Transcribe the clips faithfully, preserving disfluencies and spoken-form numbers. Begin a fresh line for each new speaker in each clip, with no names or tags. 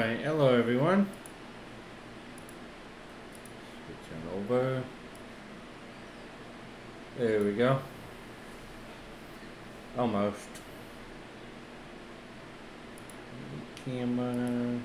Alright, hello everyone. Switching over. There we go. Almost. Camera.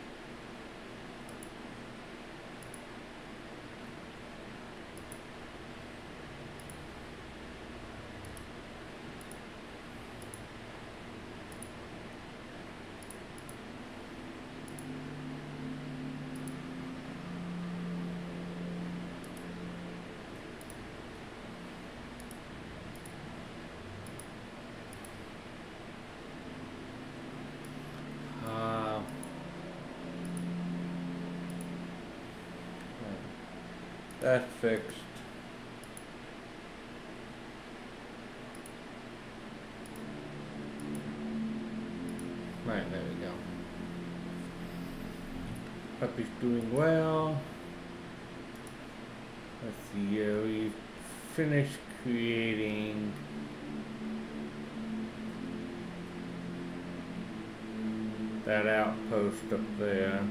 That's fixed. Right, there we go. Puppy's doing well. Let's see, uh, we finished creating that outpost up there.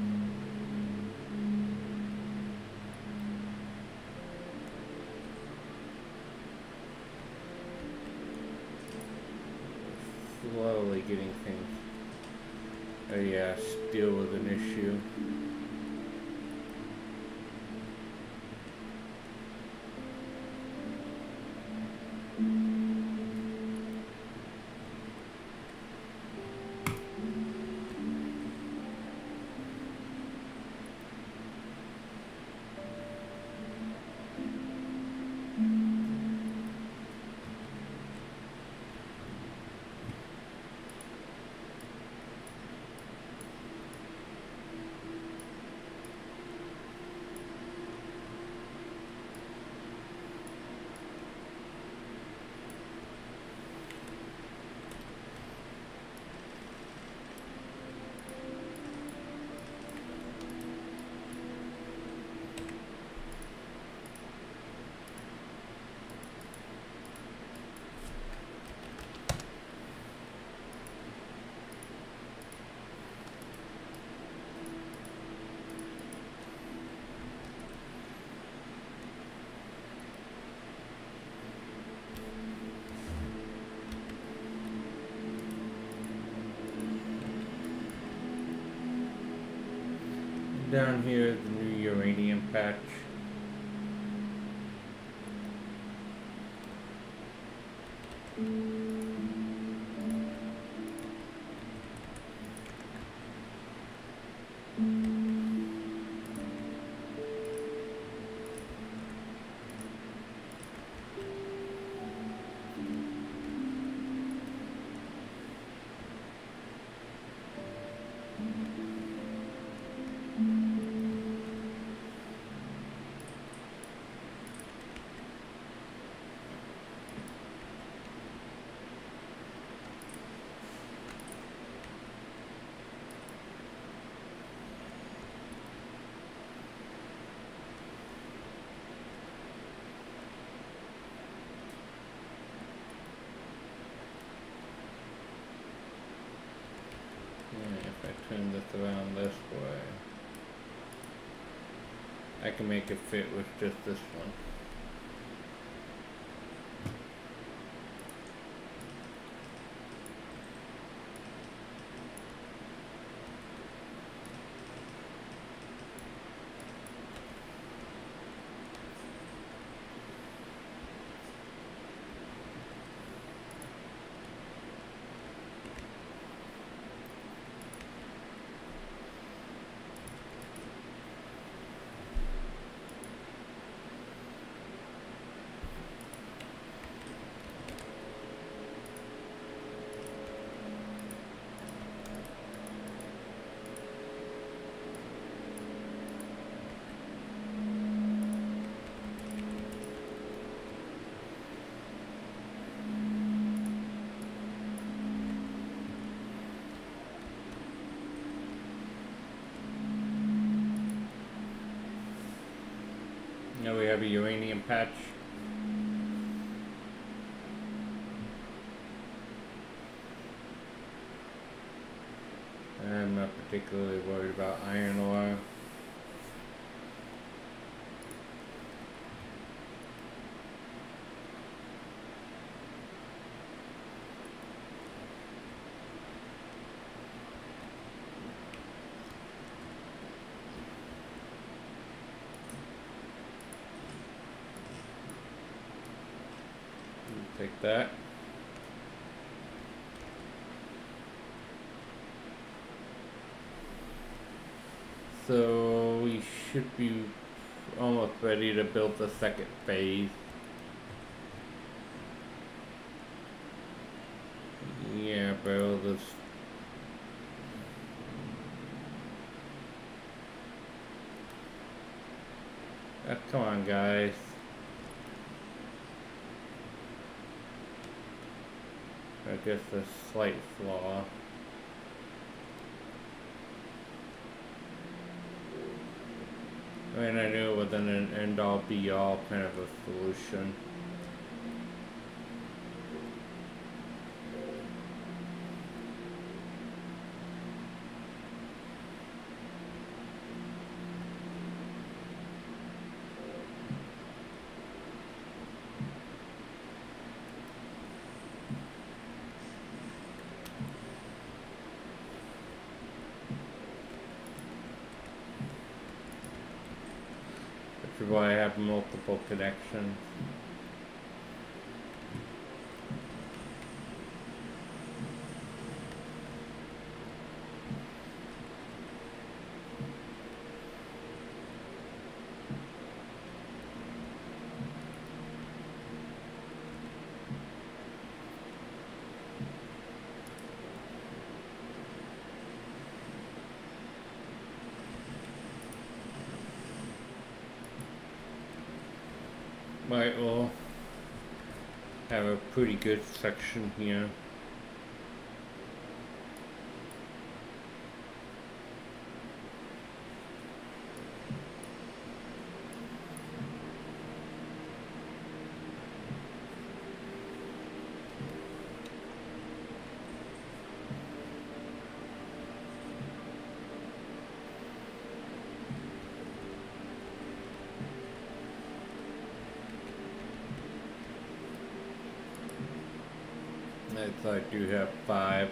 Slowly getting things. Oh yeah, steel was an issue. Down here is the new uranium patch. If I turn this around this way, I can make it fit with just this one. Now we have a uranium patch. I'm not particularly worried about iron ore. Take that. So we should be almost ready to build the second phase. Yeah, bro, this. Uh, come on, guys. I guess a slight flaw. I mean, I knew it wasn't an end-all be-all kind of a solution. Which is why I have multiple connections. Might will have a pretty good section here. So I do have five.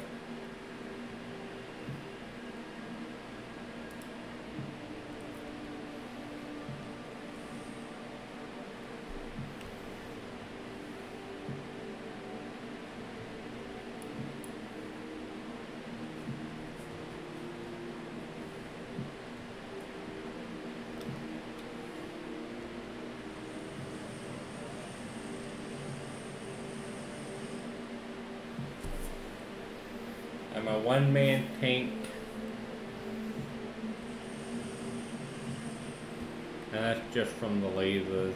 I'm a one-man tank, and that's just from the lasers.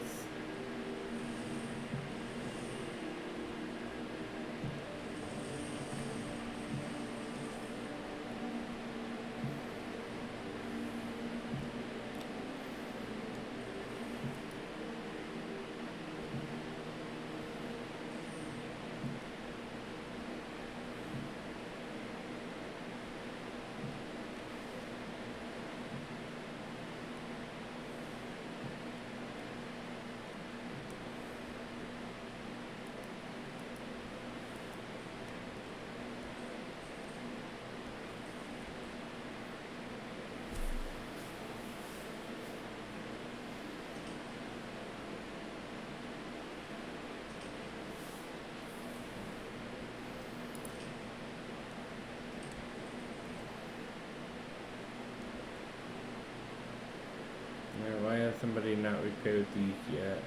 Why has somebody not repaired these yet?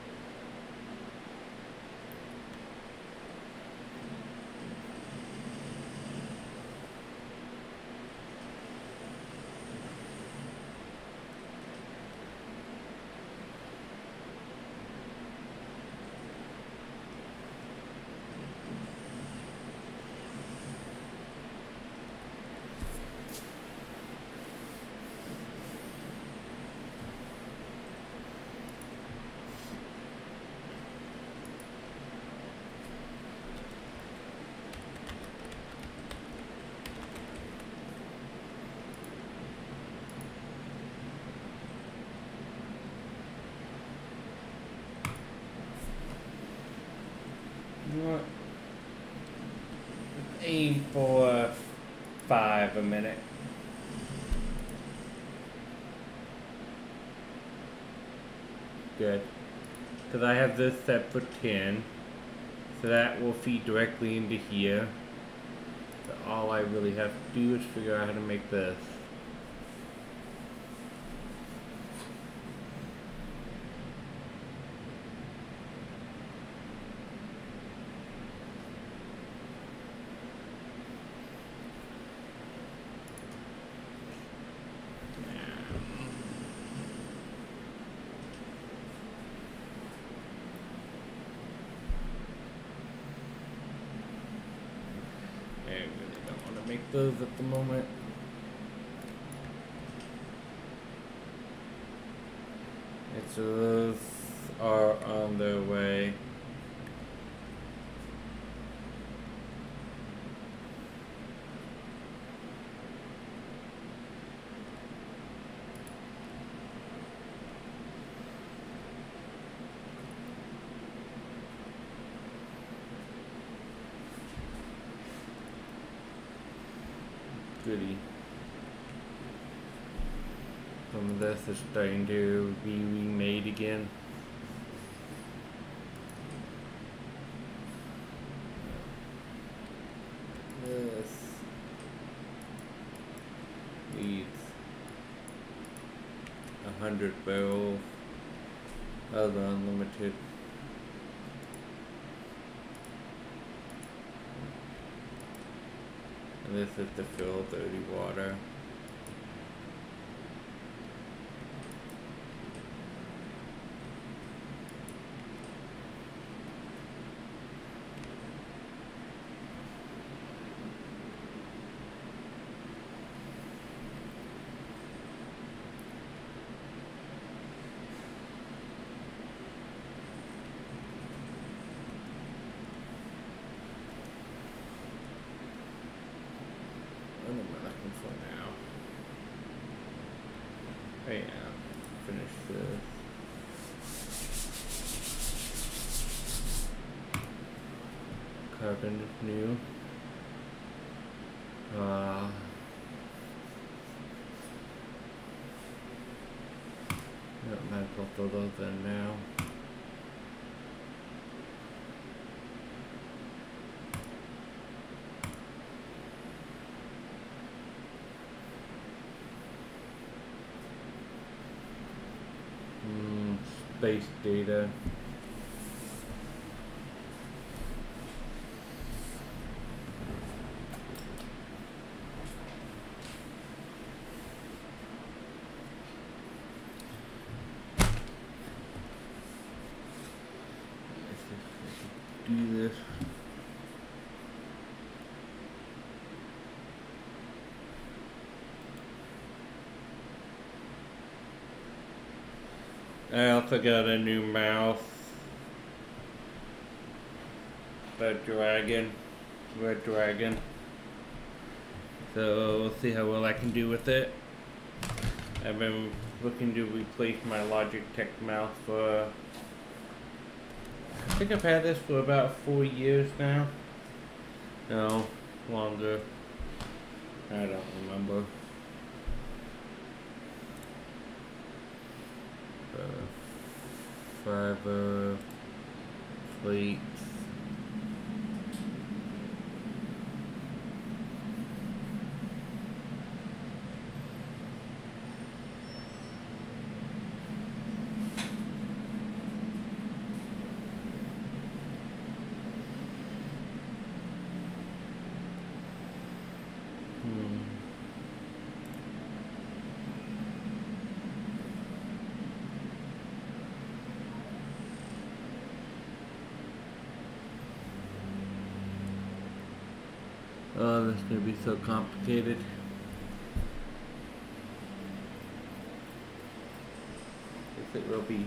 What? Aim for five a minute. Good. Because I have this set for ten. So that will feed directly into here. So all I really have to do is figure out how to make this. Those at the moment. And so those are on their way. Goody. Some of this is starting to be remade again. This needs a hundred barrels of unlimited. And this is to fill dirty water. Carbon is new. Uh, yeah, might as well throw those in now. Mm, space data. Do this. I also got a new mouse. The dragon. Red dragon. So we'll see how well I can do with it. I've been looking to replace my Logistic mouse for I think I've had this for about four years now. No, longer. I don't remember. Uh, fiber plates. Oh, that's gonna be so complicated. Guess it will be.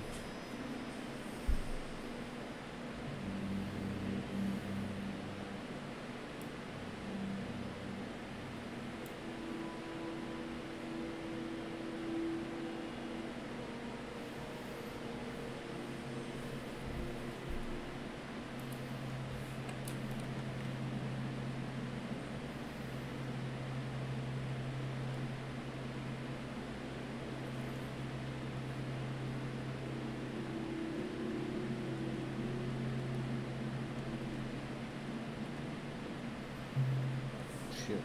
shit.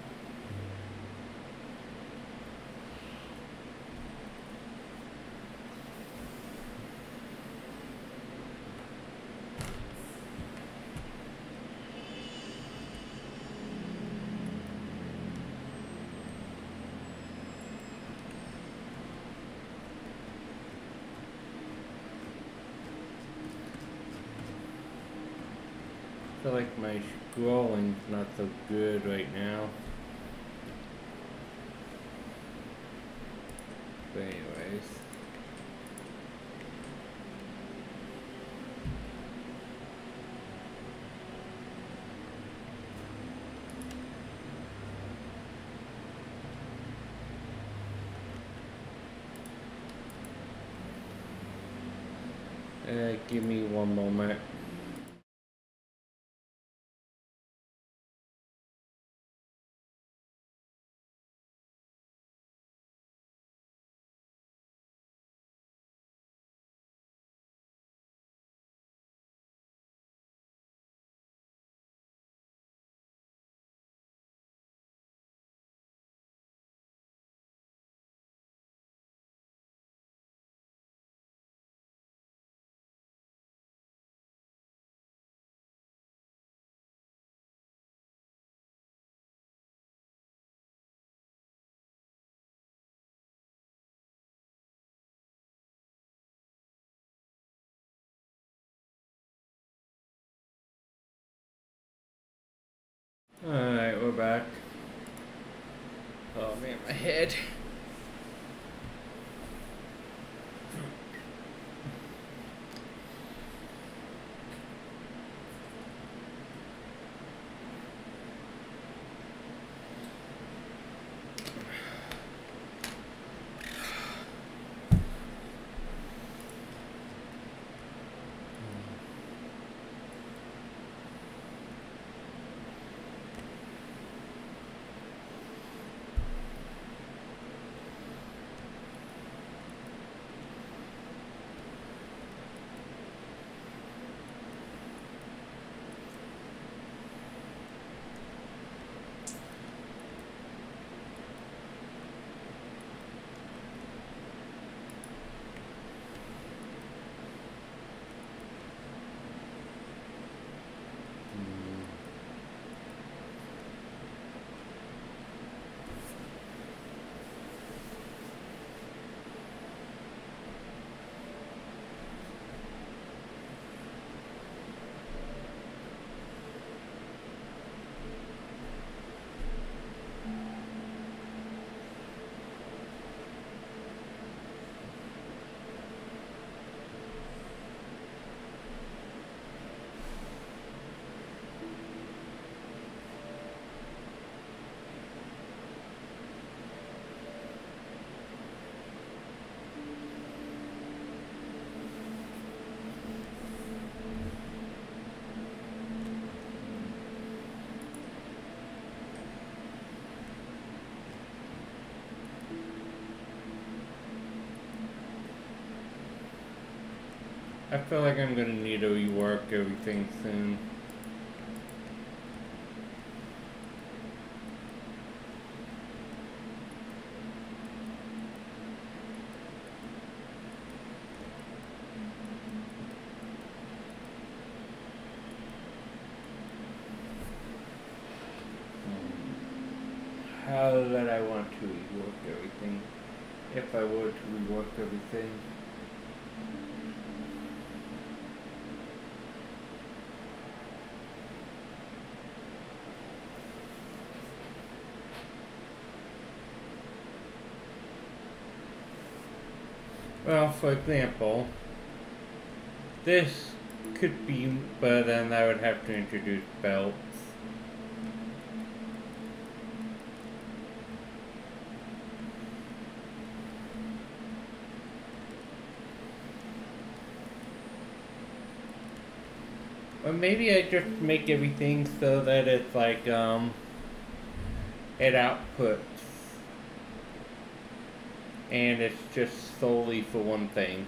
I feel like my scrolling's not so good right now. But anyways. Uh, give me one moment. Alright, we're back. Oh man, my head. I feel like I'm gonna need to rework everything soon. How that I want to rework everything, if I were to rework everything. Well, for example, this could be, but then I would have to introduce belts. Or maybe I just make everything so that it's like, um, it outputs. And it's just solely for one thing.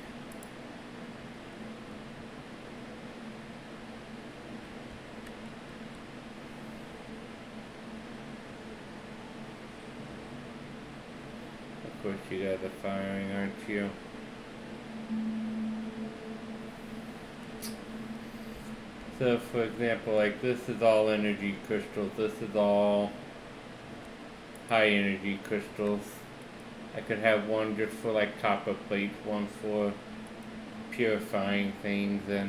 course you guys are firing, aren't you? So for example, like this is all energy crystals, this is all high energy crystals. I could have one just for like copper plates, one for purifying things, and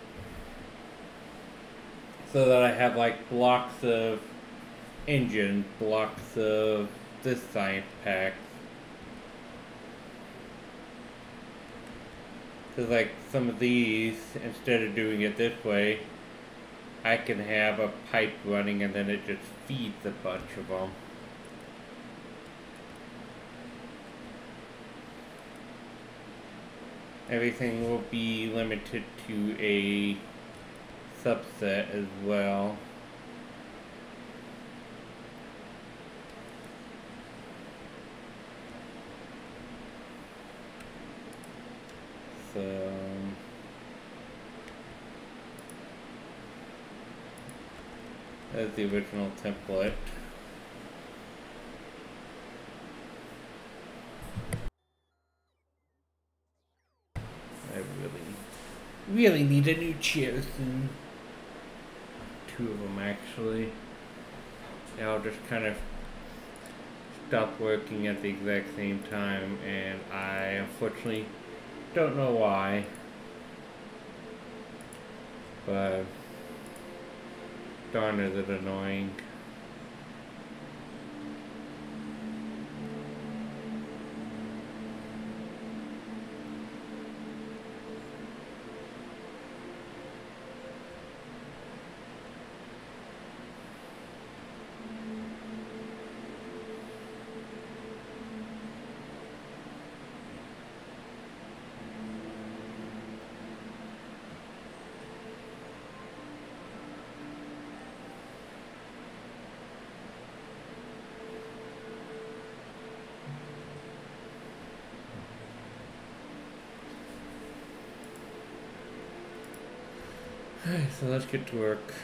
so that I have like blocks of engine, blocks of this science pack. Because like some of these, instead of doing it this way, I can have a pipe running and then it just feeds a bunch of them. Everything will be limited to a subset as well. So that's the original template. I really, really need a new chair soon. Two of them actually. They all just kind of stopped working at the exact same time, and I unfortunately don't know why. But darn, is it annoying. Alright, so let's get to work.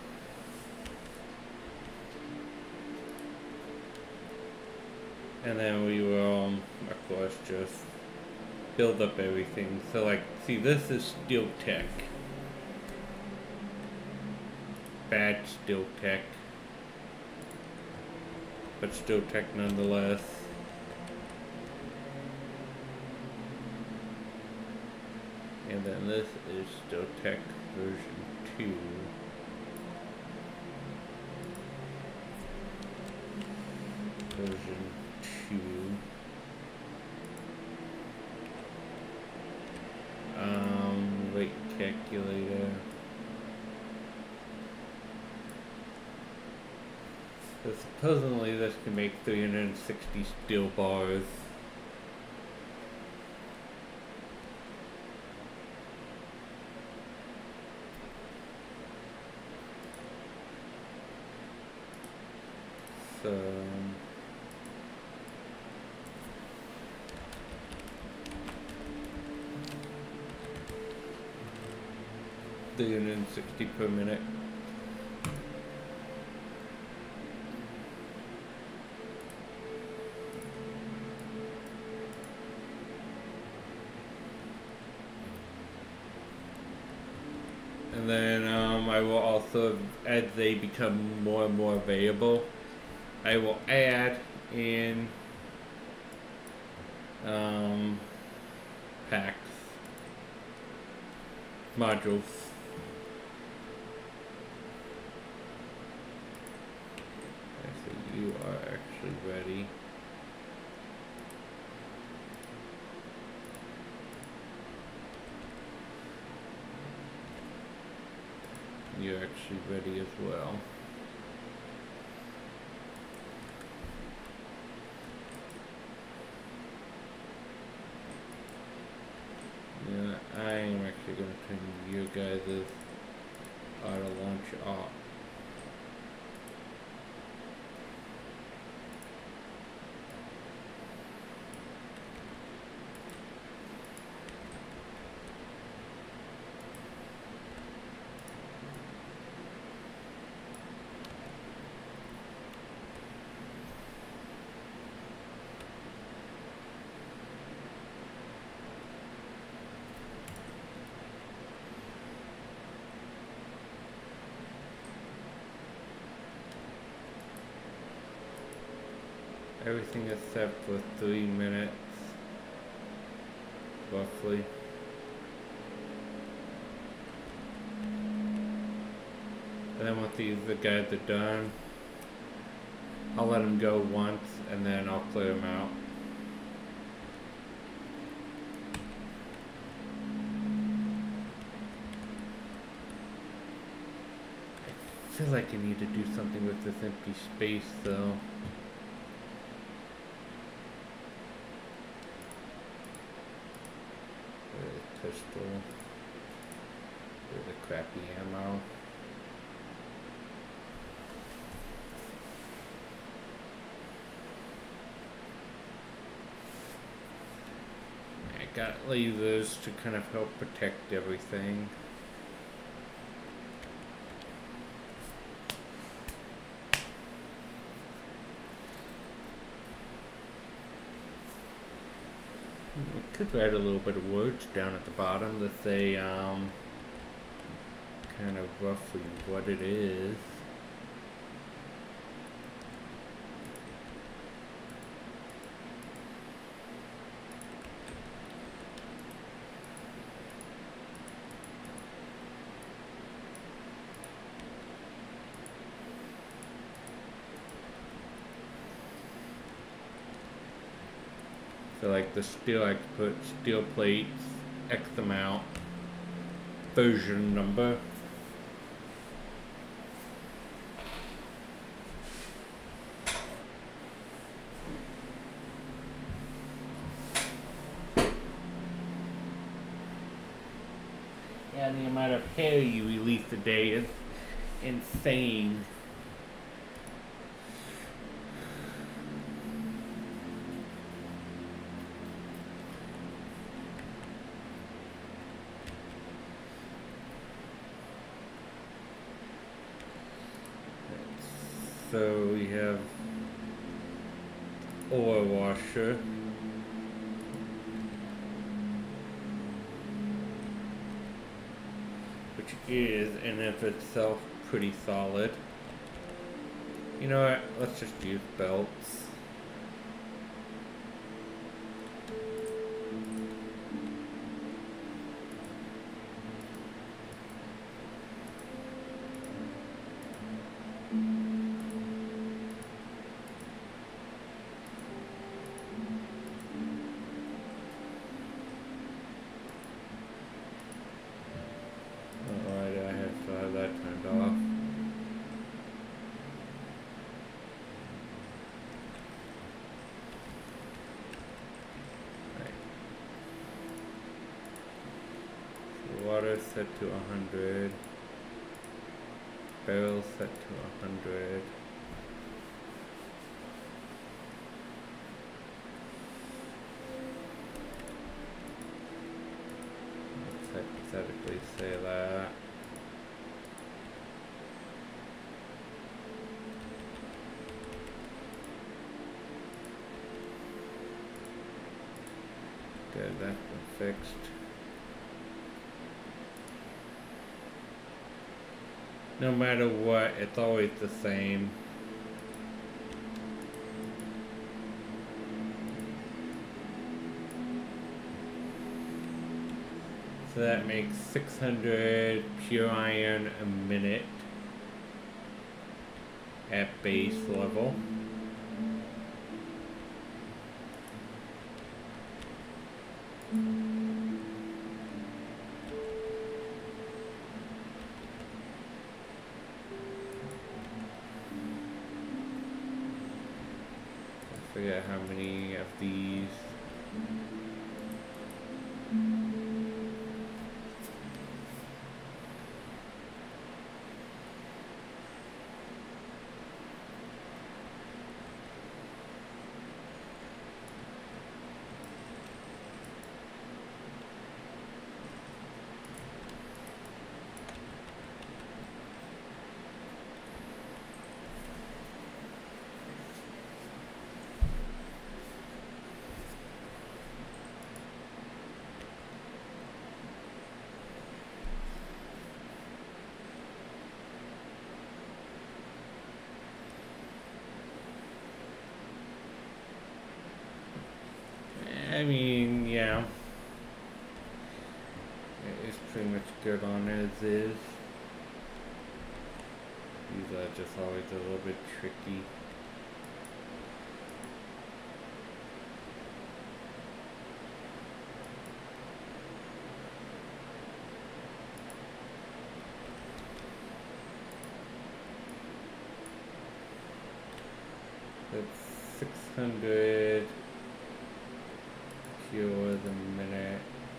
And then we will, um, of course, just build up everything. So like, see, this is steel tech. Bad steel tech. But steel tech nonetheless. And then this is steel tech version two. Version two. Um, weight calculator. So supposedly this can make three hundred sixty steel bars. So three hundred sixty per minute. And then um, I will also, as they become more and more available, I will add in um, packs, modules. Okay, so you are actually ready. You're actually ready as well. Yeah, I am actually going to turn your guys' auto launch off. everything except for three minutes, roughly. And then once these the guys are done, I'll let them go once and then I'll clear them out. I feel like I need to do something with this empty space though. Where's the pistol? Where's the crappy ammo? I got lasers to kind of help protect everything. I could write a little bit of words down at the bottom that say um, kind of roughly what it is. So like the steel, I could put steel plates, X amount, version number. Yeah, the amount of hair you release a day is insane. So we have oil washer, which is in and of itself pretty solid. You know what, let's just use belts. Water set to one hundred, barrel set to one hundred. Let's hypothetically say that. Good, that's been fixed. No matter what, it's always the same. So that makes six hundred pure iron a minute at base level. I forget how many of these. I mean, yeah. It is pretty much good on as is. These are just always a little bit tricky. That's six hundred kilos a minute.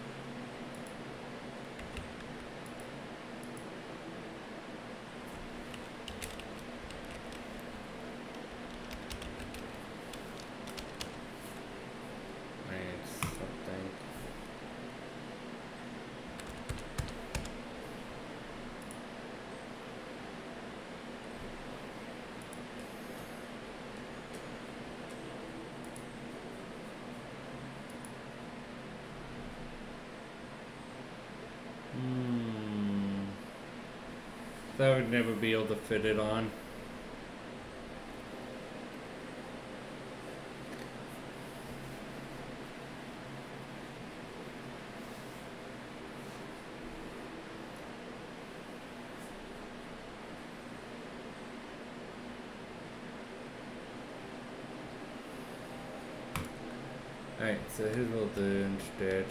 I would never be able to fit it on. Alright, so here's what we'll do instead.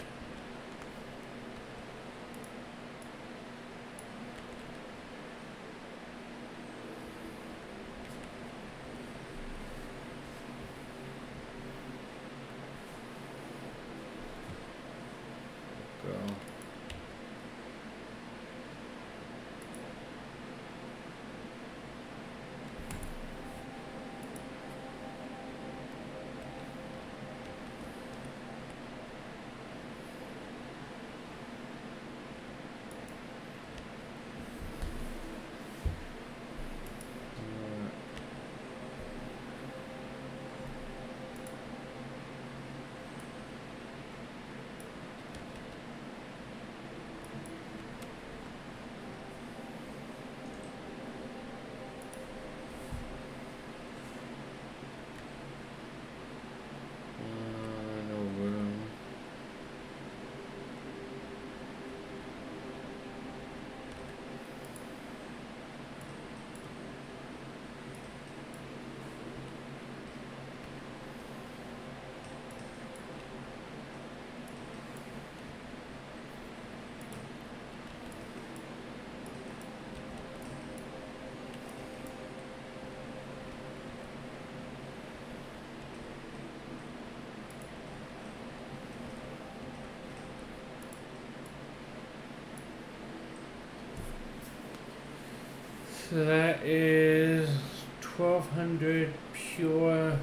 So that is twelve hundred pure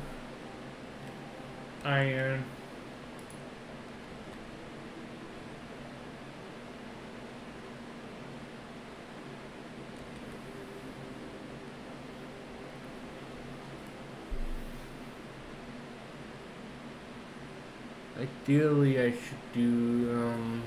iron. Ideally, I should do um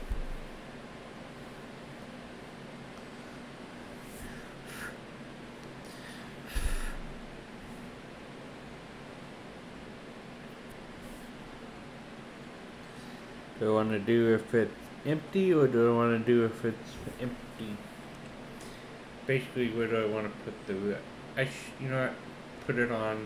do I want to do if it's empty or do I want to do if it's empty? Basically, where do I want to put the... I sh you know what? Put it on...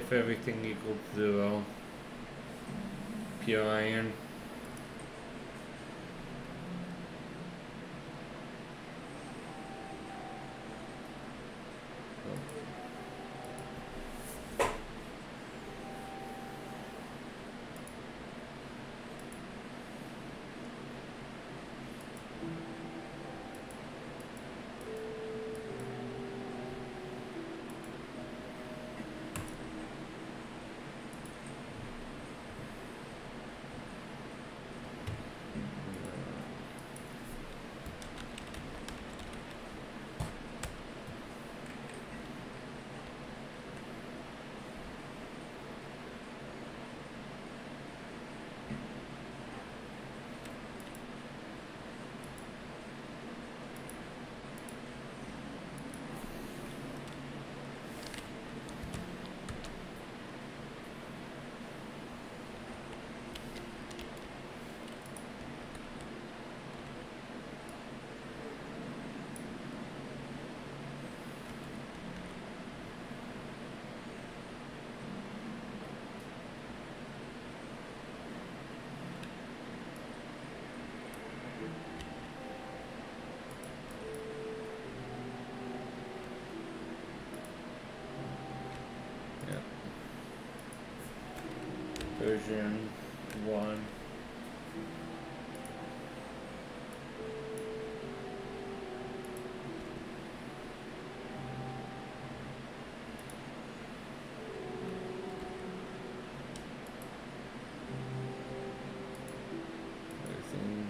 if everything equals zero. Pure iron. Version one. Everything.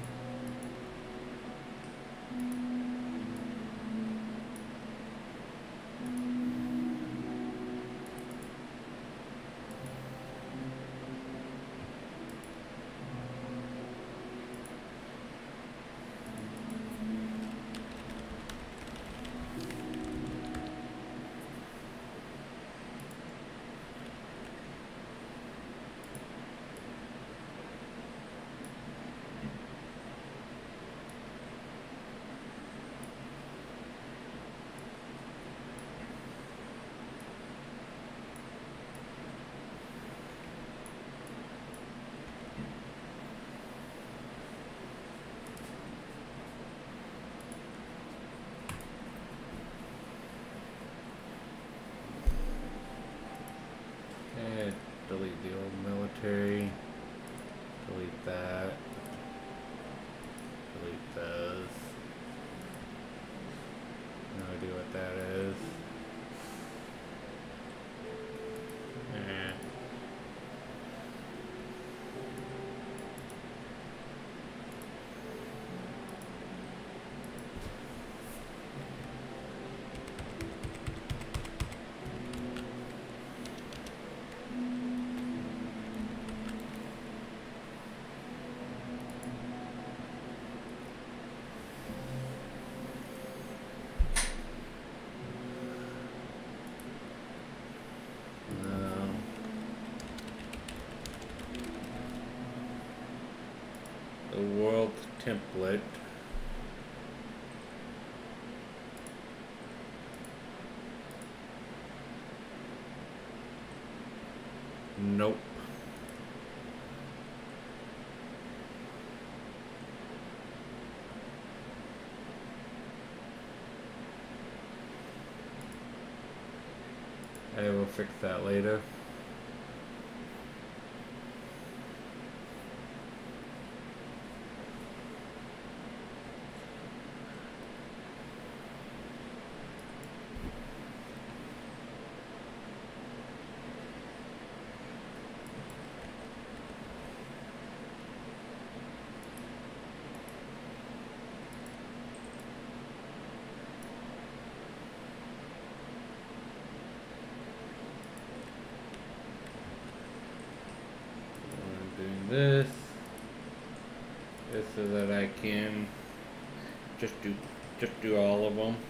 And delete the old military. Delete that. Delete those. No idea what that is. Eh. The world template. Nope. I will fix that later. This is so that I can just do just do all of them.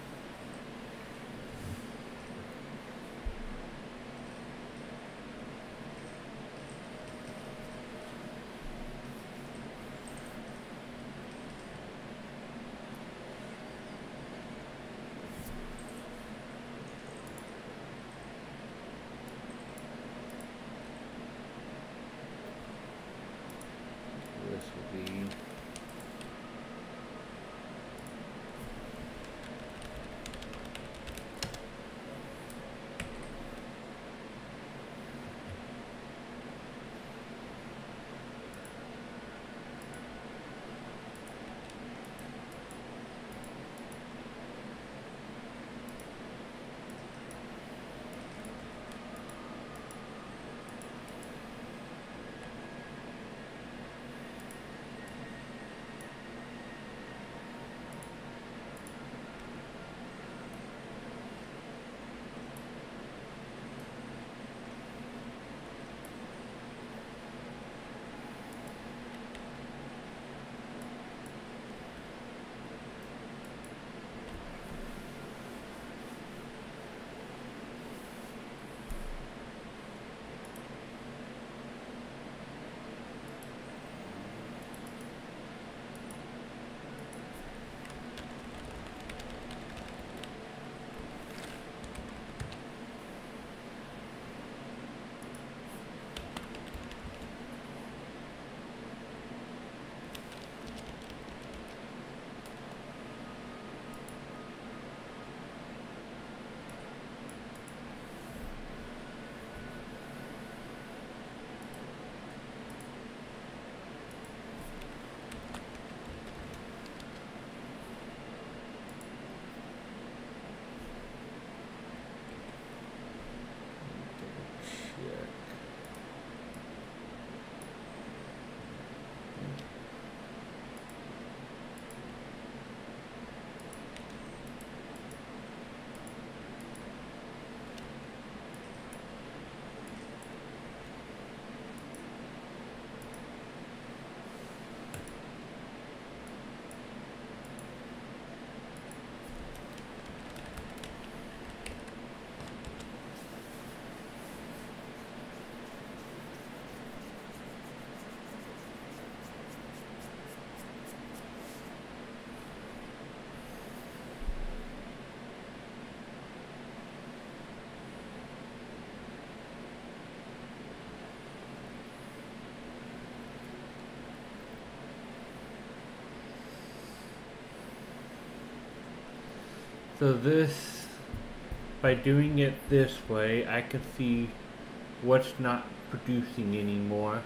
So this, by doing it this way, I can see what's not producing anymore.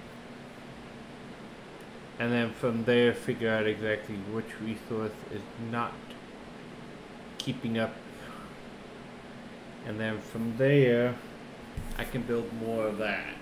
And then from there figure out exactly which resource is not keeping up. And then from there, I can build more of that.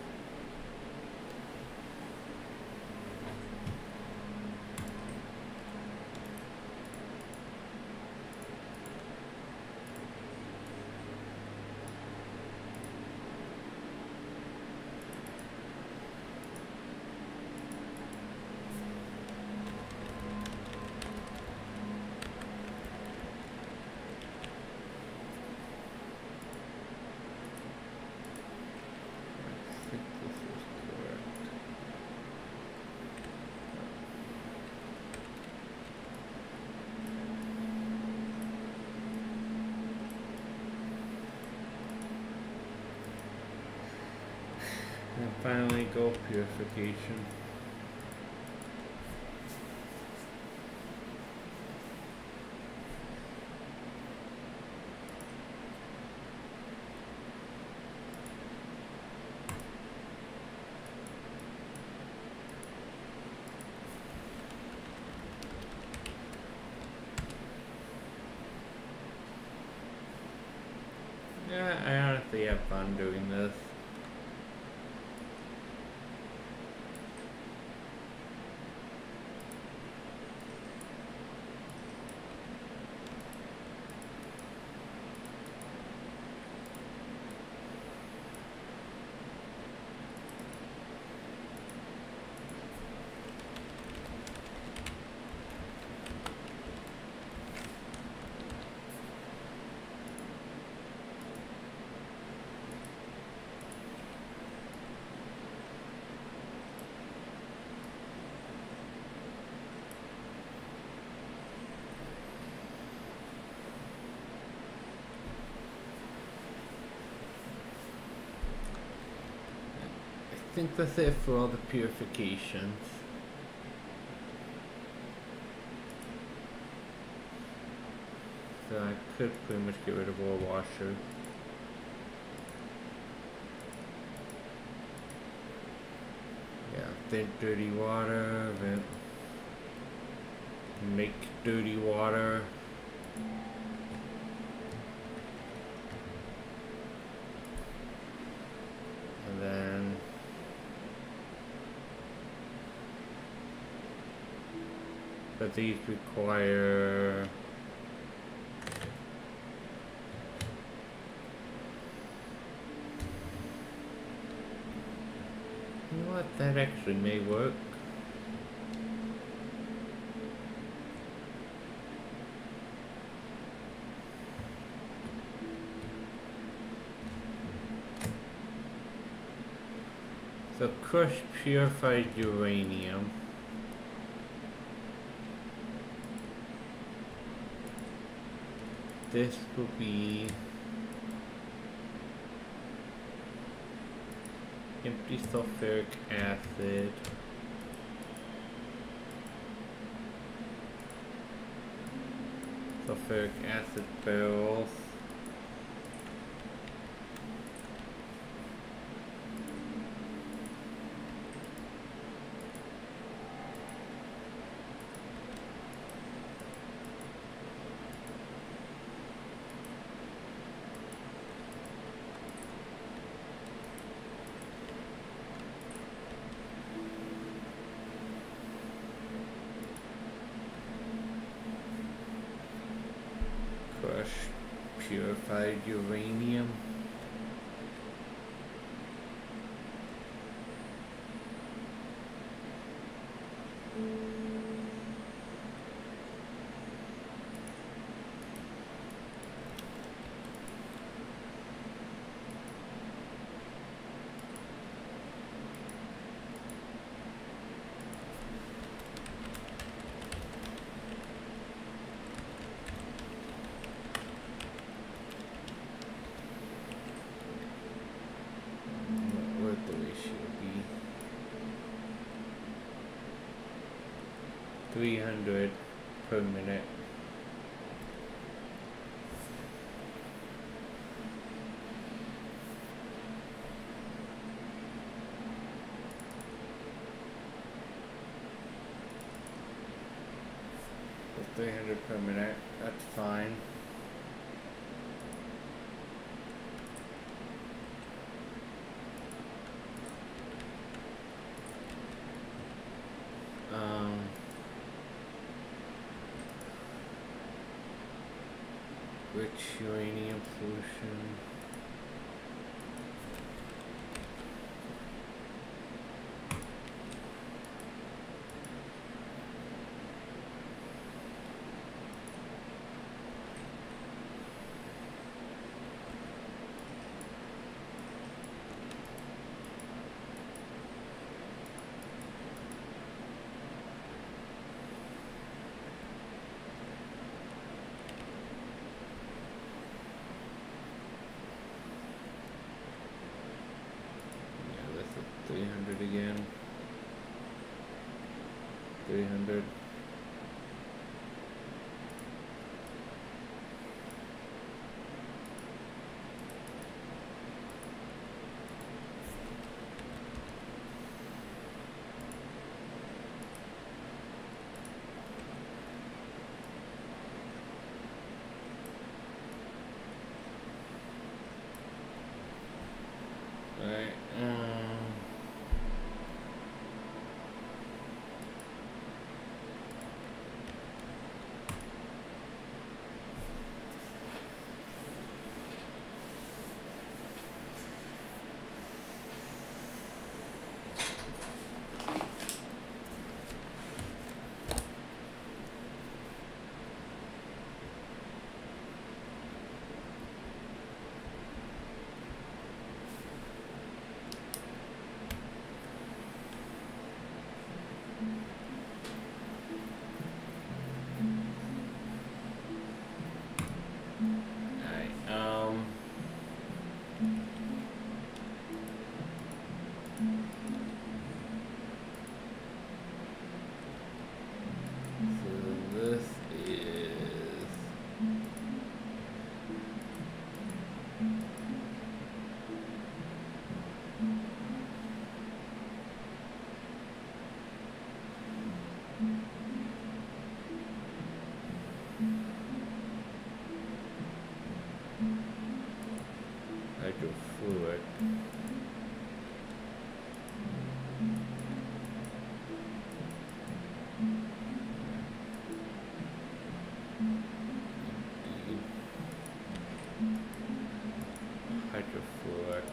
And finally, go purification. Yeah, I honestly have fun doing this. I think that's it for all the purifications. So I could pretty much get rid of all washer. Yeah, then dirty water, then make dirty water. And then but these require you know what, that actually may work. So crushed purified uranium. This will be empty sulfuric acid. Sulfuric acid barrels. Purified uranium. three hundred per minute. hundred per minute. That's fine. Um, rich uranium pollution. three hundred again. three hundred. Alright, um Um, so this is hydrofluid. Hydrofluid.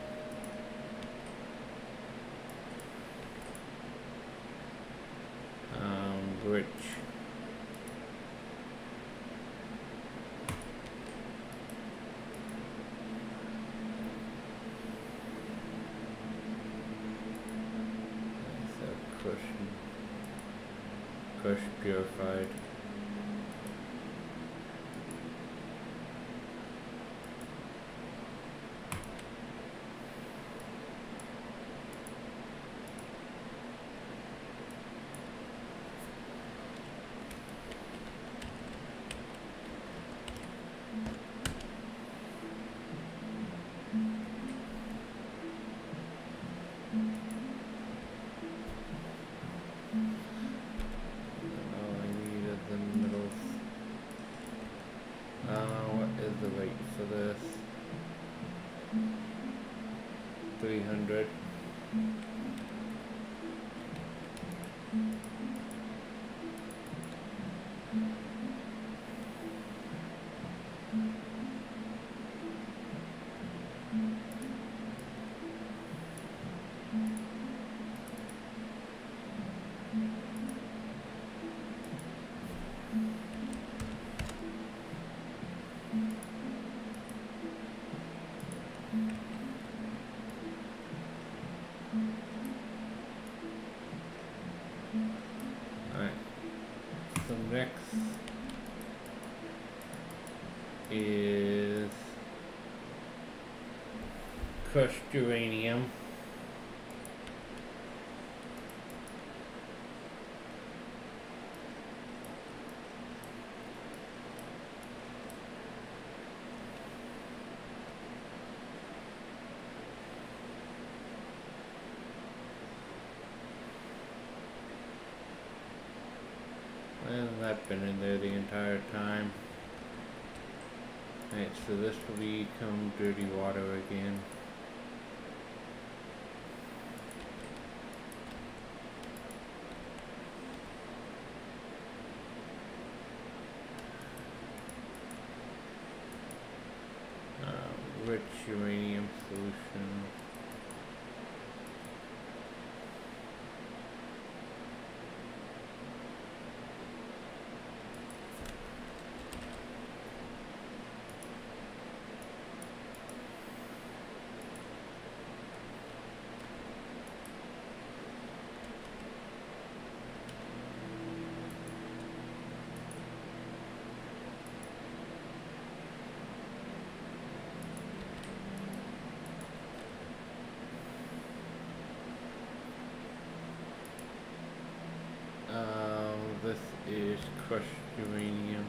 Um, rich. Kush, Kush purified. The rate for this three hundred. So next is crushed uranium. And that been in there the entire time? Alright, so this will become dirty water again. Uh, rich uranium solution. This is crushed uranium.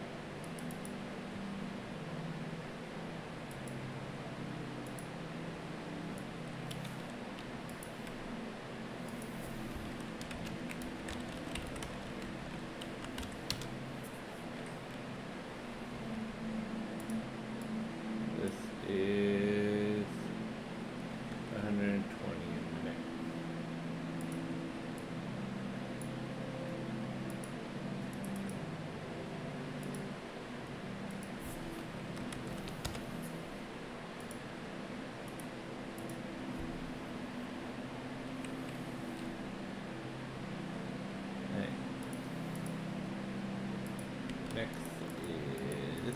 This is one hundred twenty a minute. Next is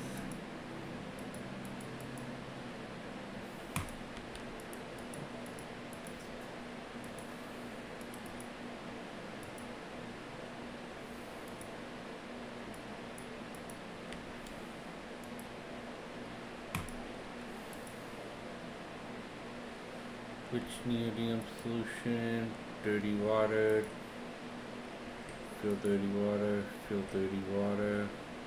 which neodymium solution, dirty water, fill dirty water, fill dirty water.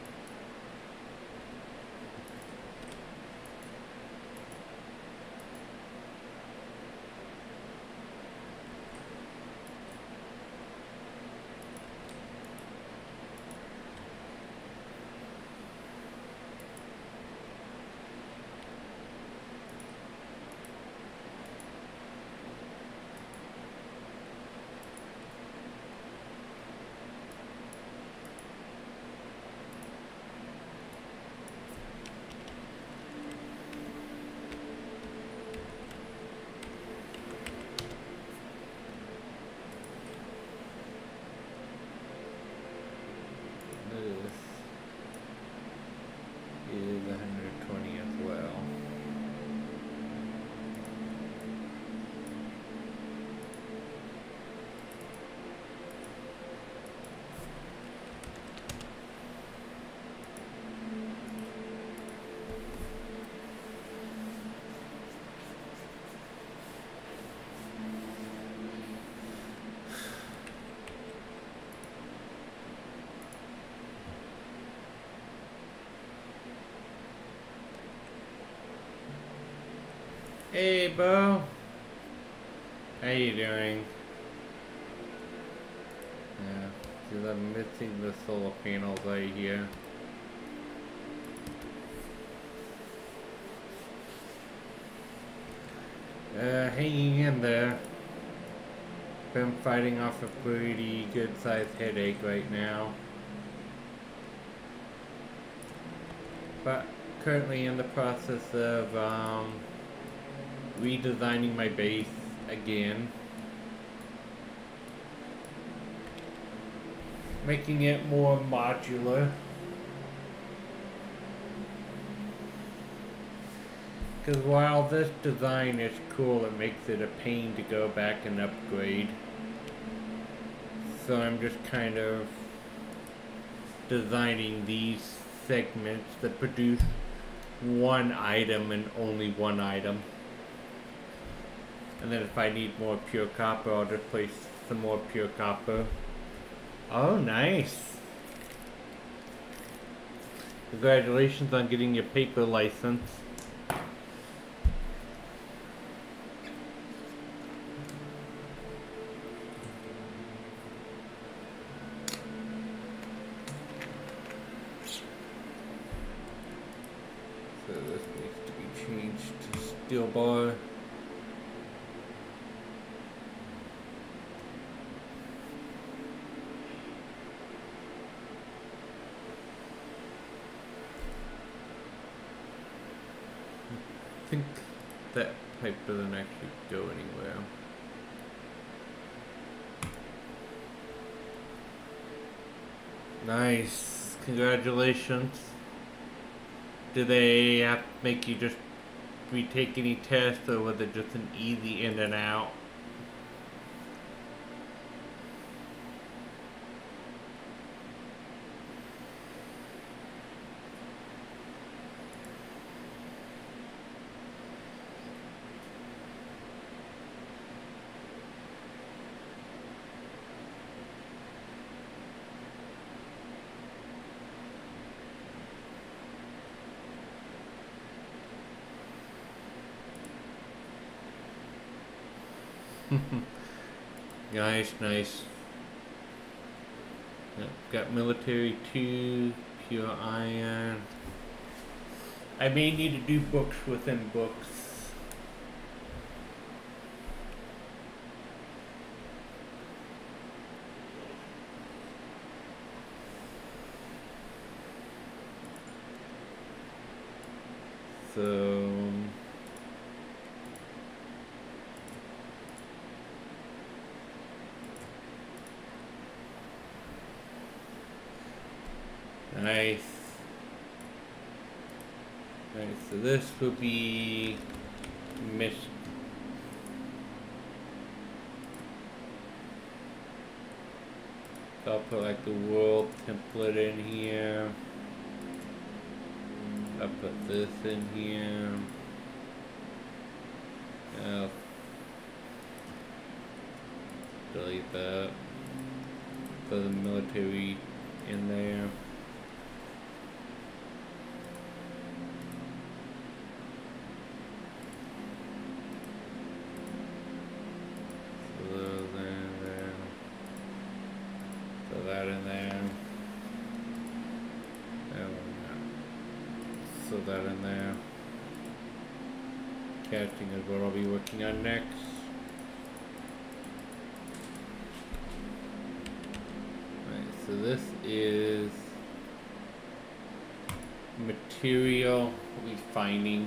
Is one hundred twenty as well. Hey, Bo. How you doing? Yeah, because I'm missing the solar panels right here. Uh, hanging in there. Been fighting off a pretty good-sized headache right now. But currently in the process of, um... redesigning my base again, making it more modular, because while this design is cool, it makes it a pain to go back and upgrade. So I'm just kind of designing these segments that produce one item and only one item. And then if I need more pure copper, I'll just place some more pure copper. Oh, nice. Congratulations on getting your paper license. steel bar. I think that pipe doesn't actually go anywhere. Nice. Congratulations. Do they have to make you just retake any test, or was it just an easy in and out? Nice, nice. Yep, got military two, pure iron. I may need to do books within books. So nice. Alright, so this will be missed. So I'll put like the world template in here. I'll put this in here. I'll delete that. Put the military in there. That in there. Casting is what I'll be working on next. Right, so this is material refining.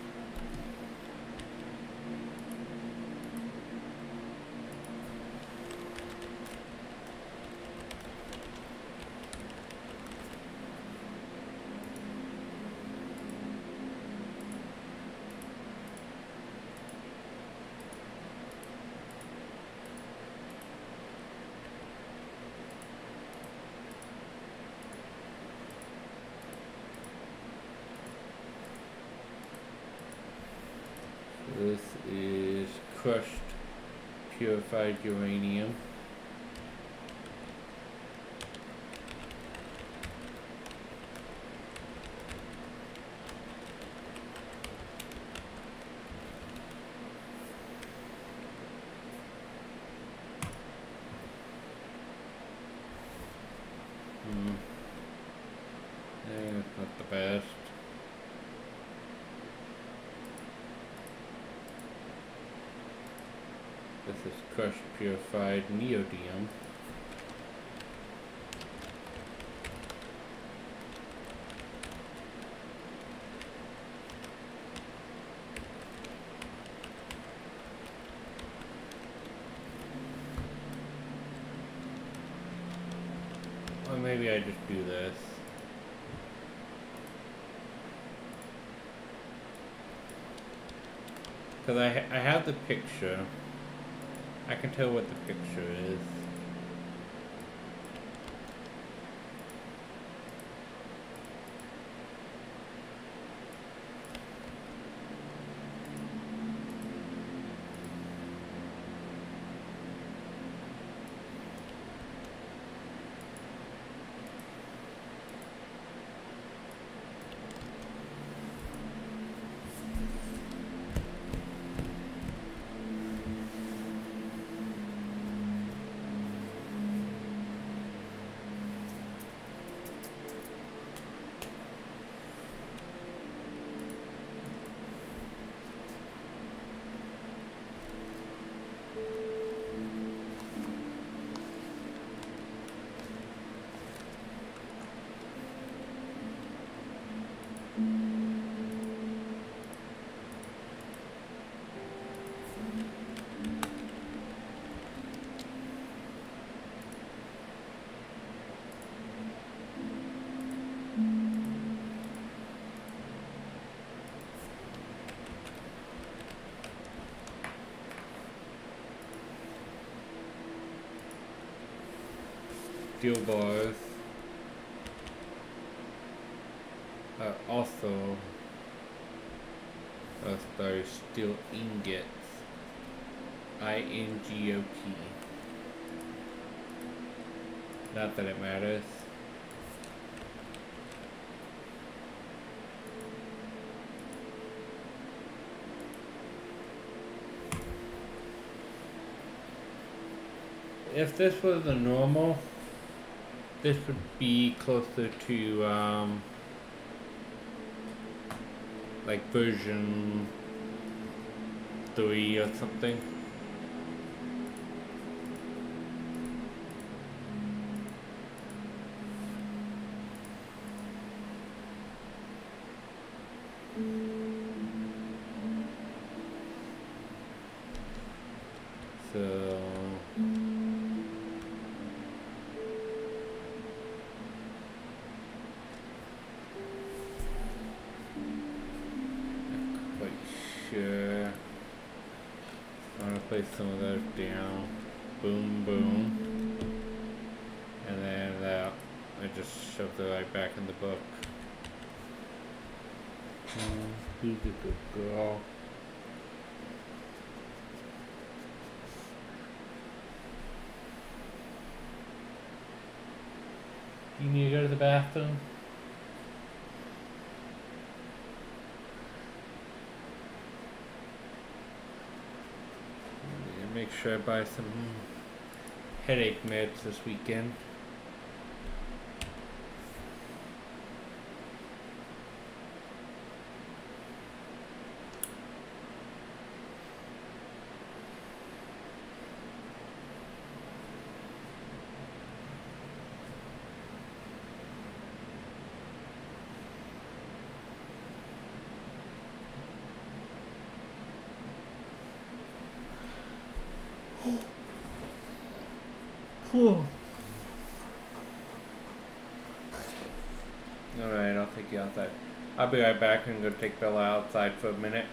This is crushed purified uranium. Hmm. Yeah, not the best. This is crushed purified neodymium. Or maybe I just do this. Because I, ha I have the picture. I can tell what the picture is. steel bars are also, uh, sorry, steel ingots. I N G O T. Not that it matters. If this was the normal, this would be closer to um, like version three or something. So not quite sure. I'm gonna place some of those down. Boom, boom. And then that, I just shoved it right back in the book. Um, who's a good girl? You need to go to the bathroom? Make sure I buy some headache meds this weekend. Alright, I'll take you outside. I'll be right back and go take Bella outside for a minute.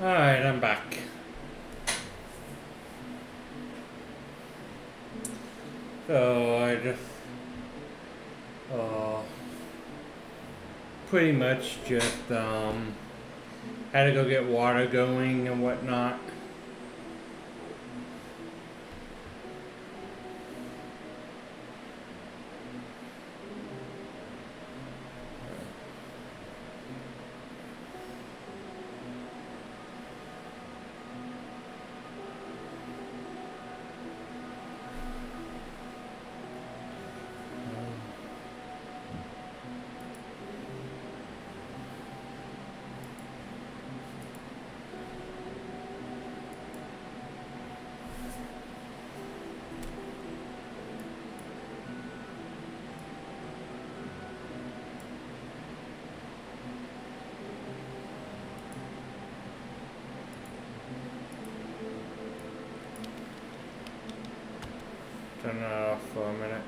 Alright, I'm back. So I just uh, pretty much just um, had to go get water going and whatnot. Turn that off for a minute.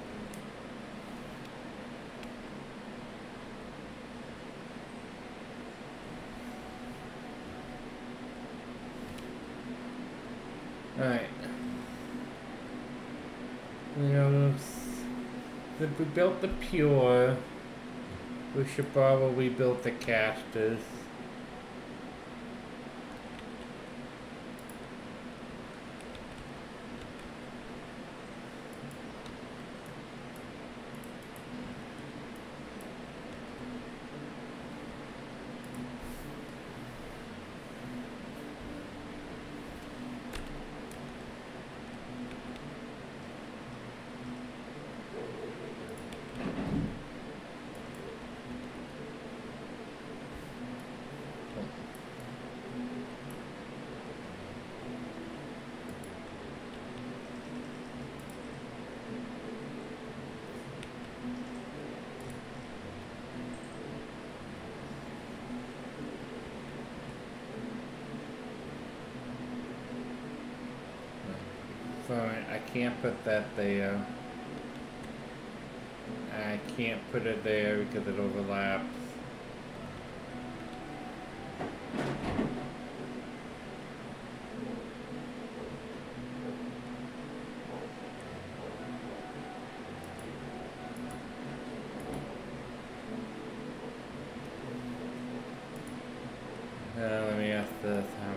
Alright. You know, if we built the Pure, we should probably build the casters. Fine, I can't put that there. I can't put it there because it overlaps. Uh, let me ask this. How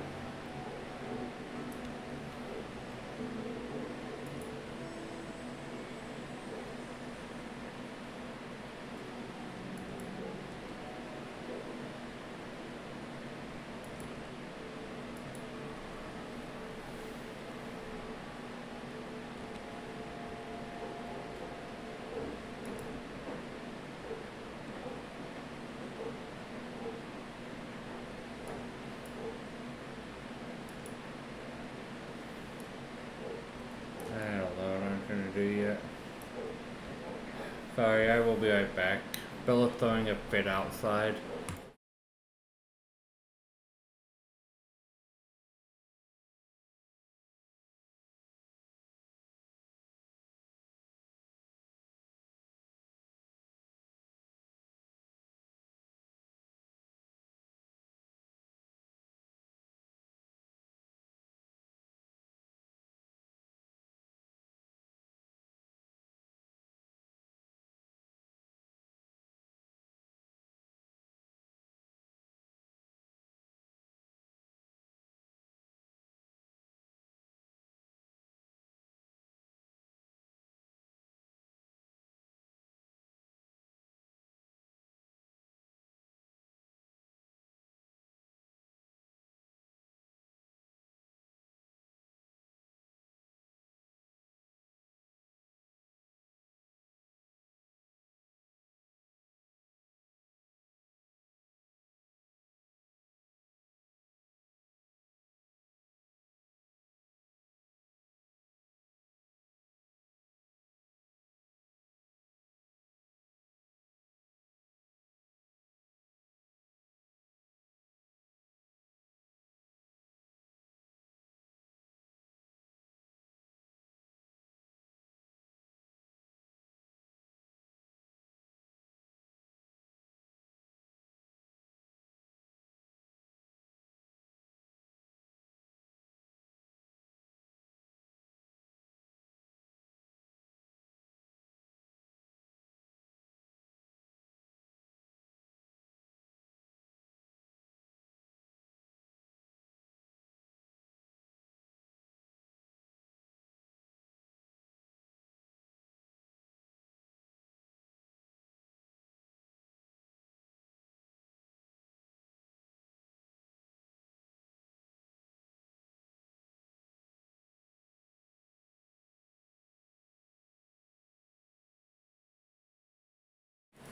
I don't know what I'm gonna do yet. Sorry, I will be right back. Bella's throwing a fit outside.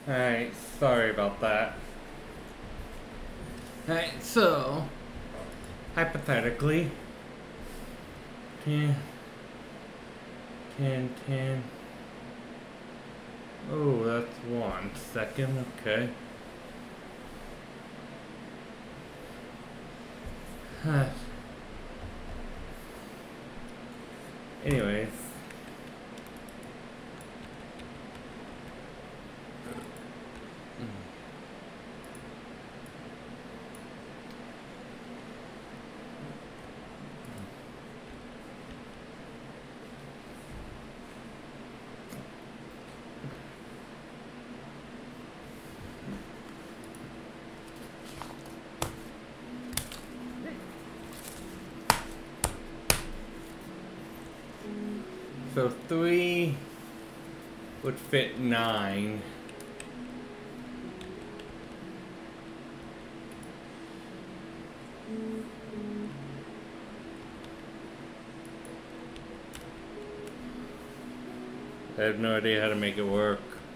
Alright, sorry about that. Alright, so, hypothetically, ten, ten, ten. Oh, that's one second, okay. Anyways. So three would fit nine. I have no idea how to make it work.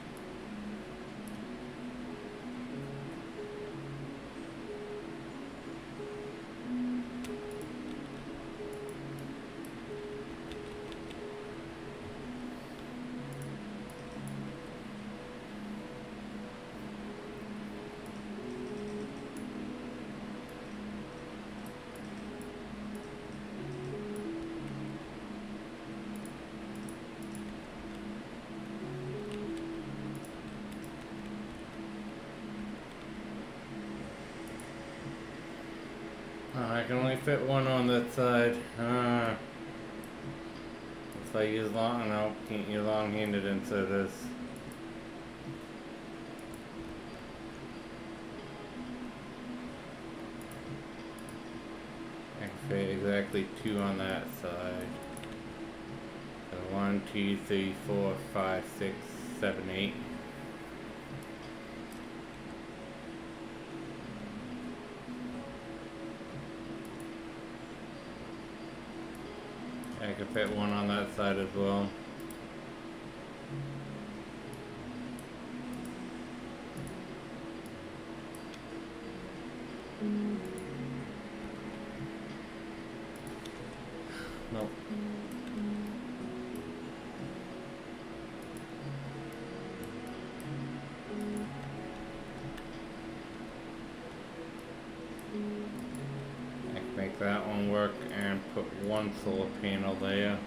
I can only fit one on that side. Uh, if I use long, no, can't use long-handed into this. I can fit exactly two on that side. So one, two, three, four, five, six, seven, eight. I could fit one on that side as well. Nope. I can make that one work and put one solar panel there.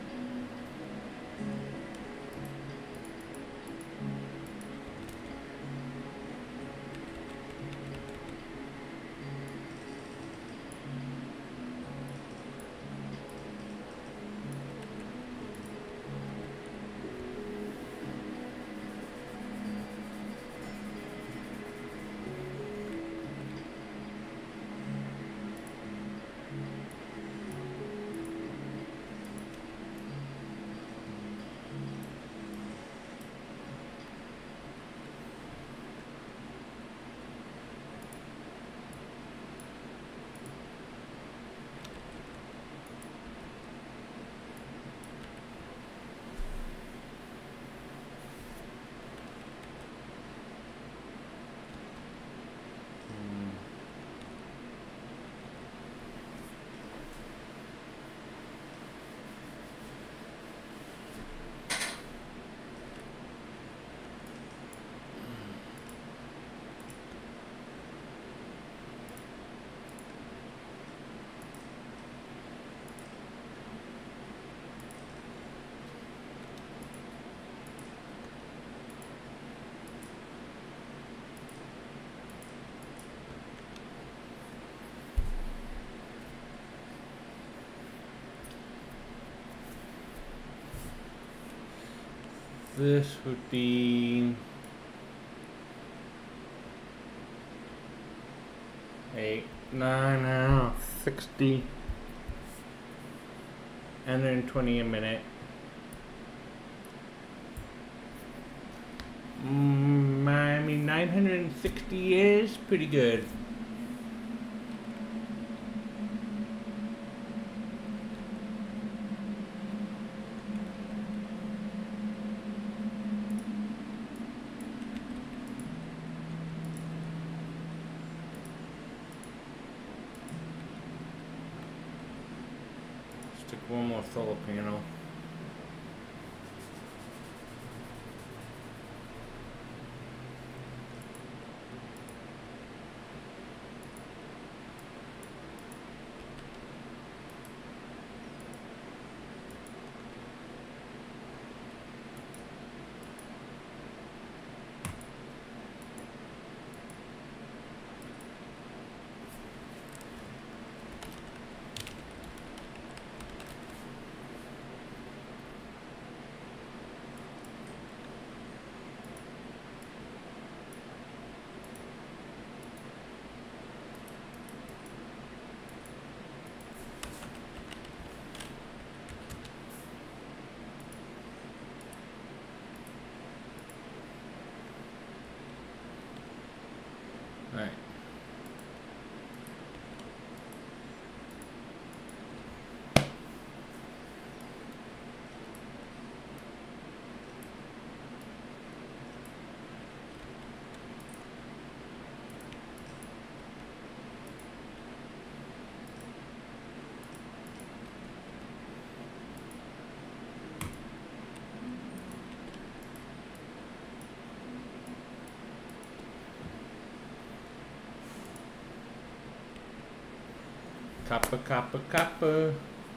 This would be eight, nine, uh, sixty, and then twenty a minute. Mm, I mean, nine hundred sixty is pretty good. one more solar panel. Alright. Copper, copper, copper.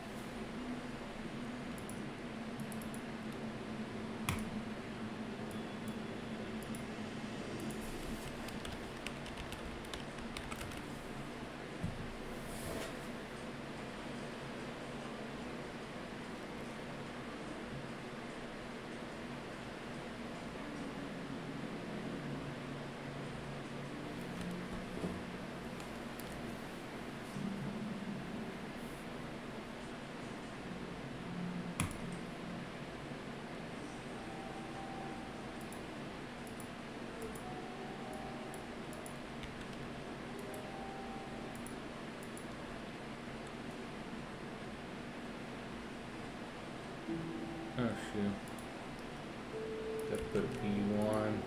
Oh shoot. That put B one.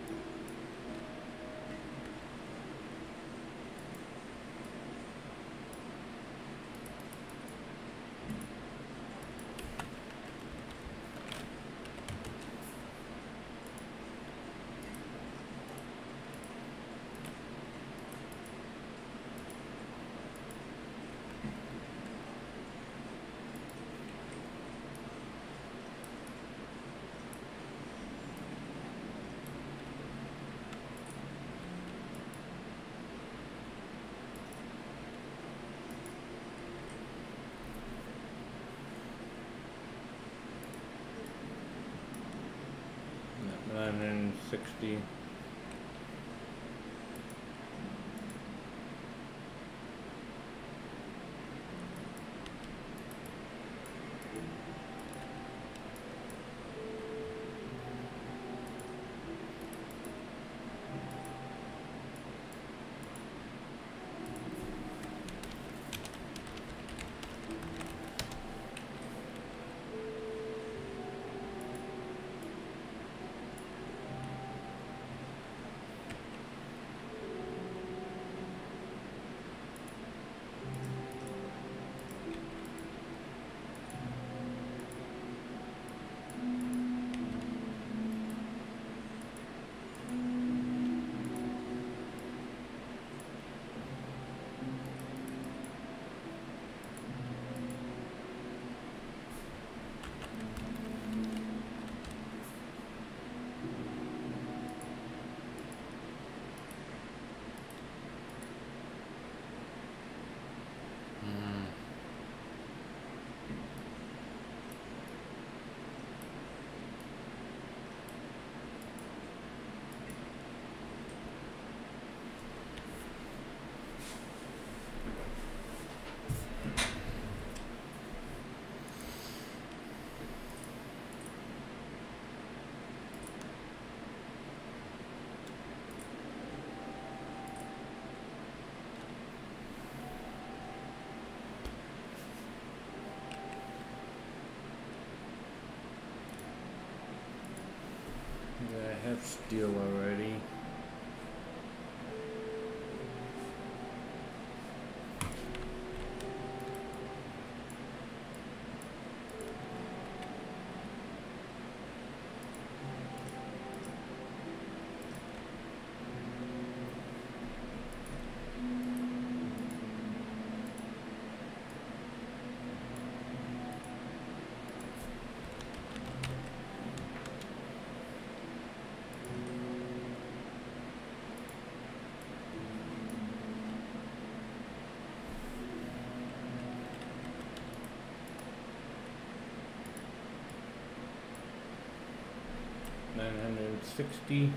nine hundred sixty. I have steel already. nine hundred sixty.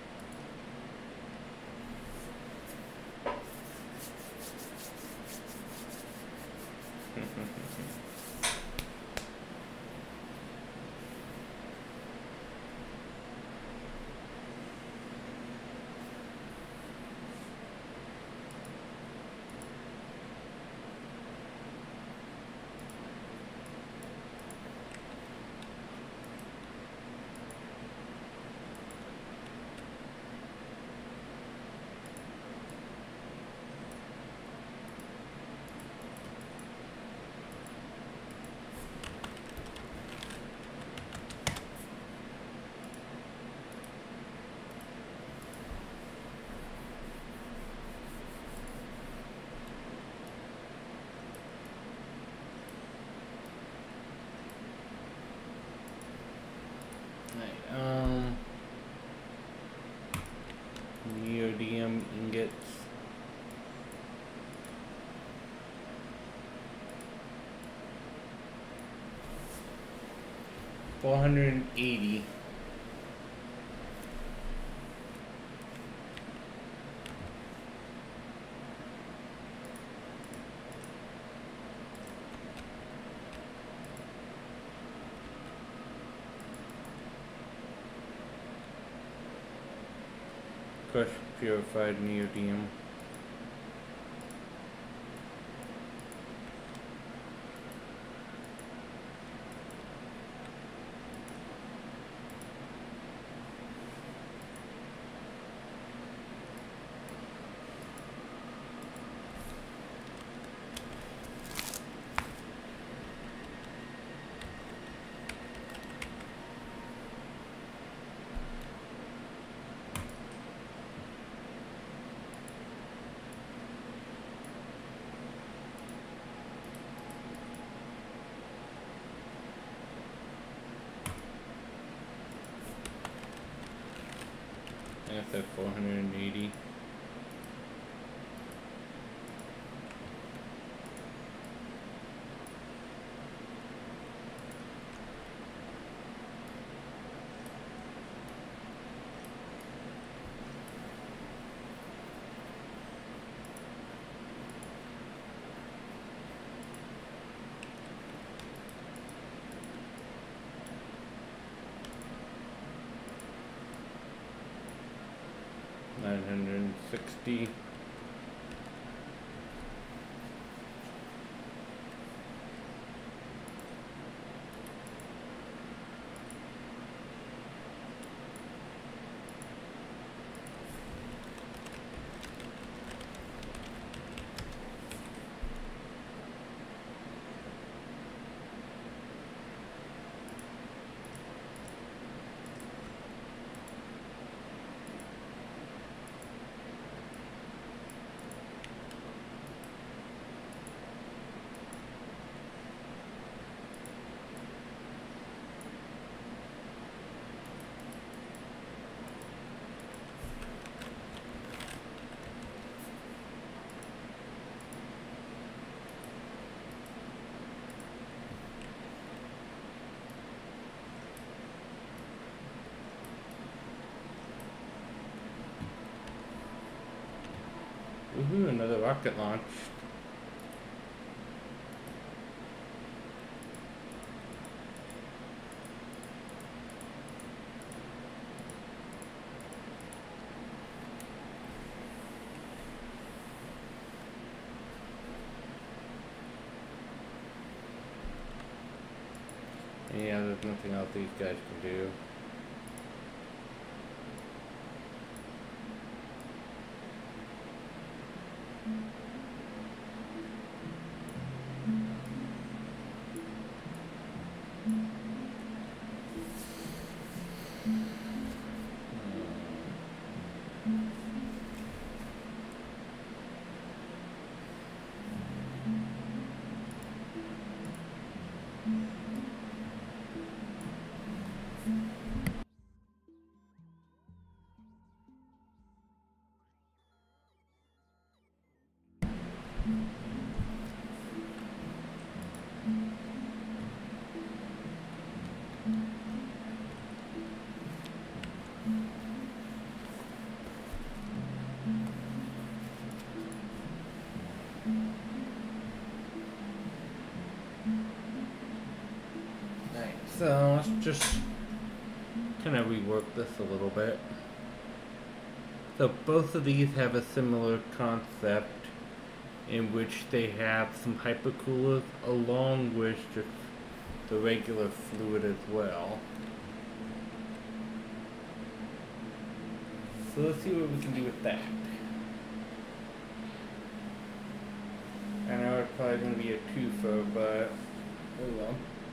Um, neodymium ingots. Four hundred and eighty. Crushed purified neodymium. That's at four hundred eighty. nine hundred sixty. Woohoo, another rocket launch. Yeah, there's nothing else these guys can do. So let's just kind of rework this a little bit. So both of these have a similar concept in which they have some hypercoolers along with just the regular fluid as well. So let's see what we can do with that. I know it's probably going to be a twofer, but oh well.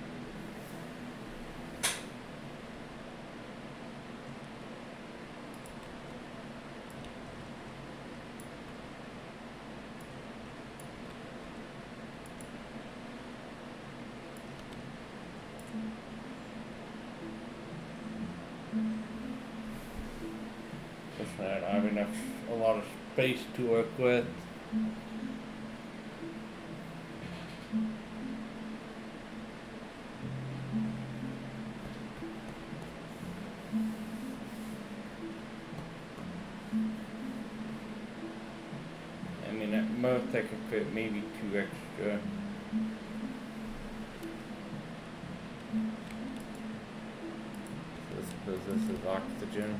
I don't have enough, a lot of space to work with. I mean, at most I could fit maybe two extra. So I suppose this is oxygen.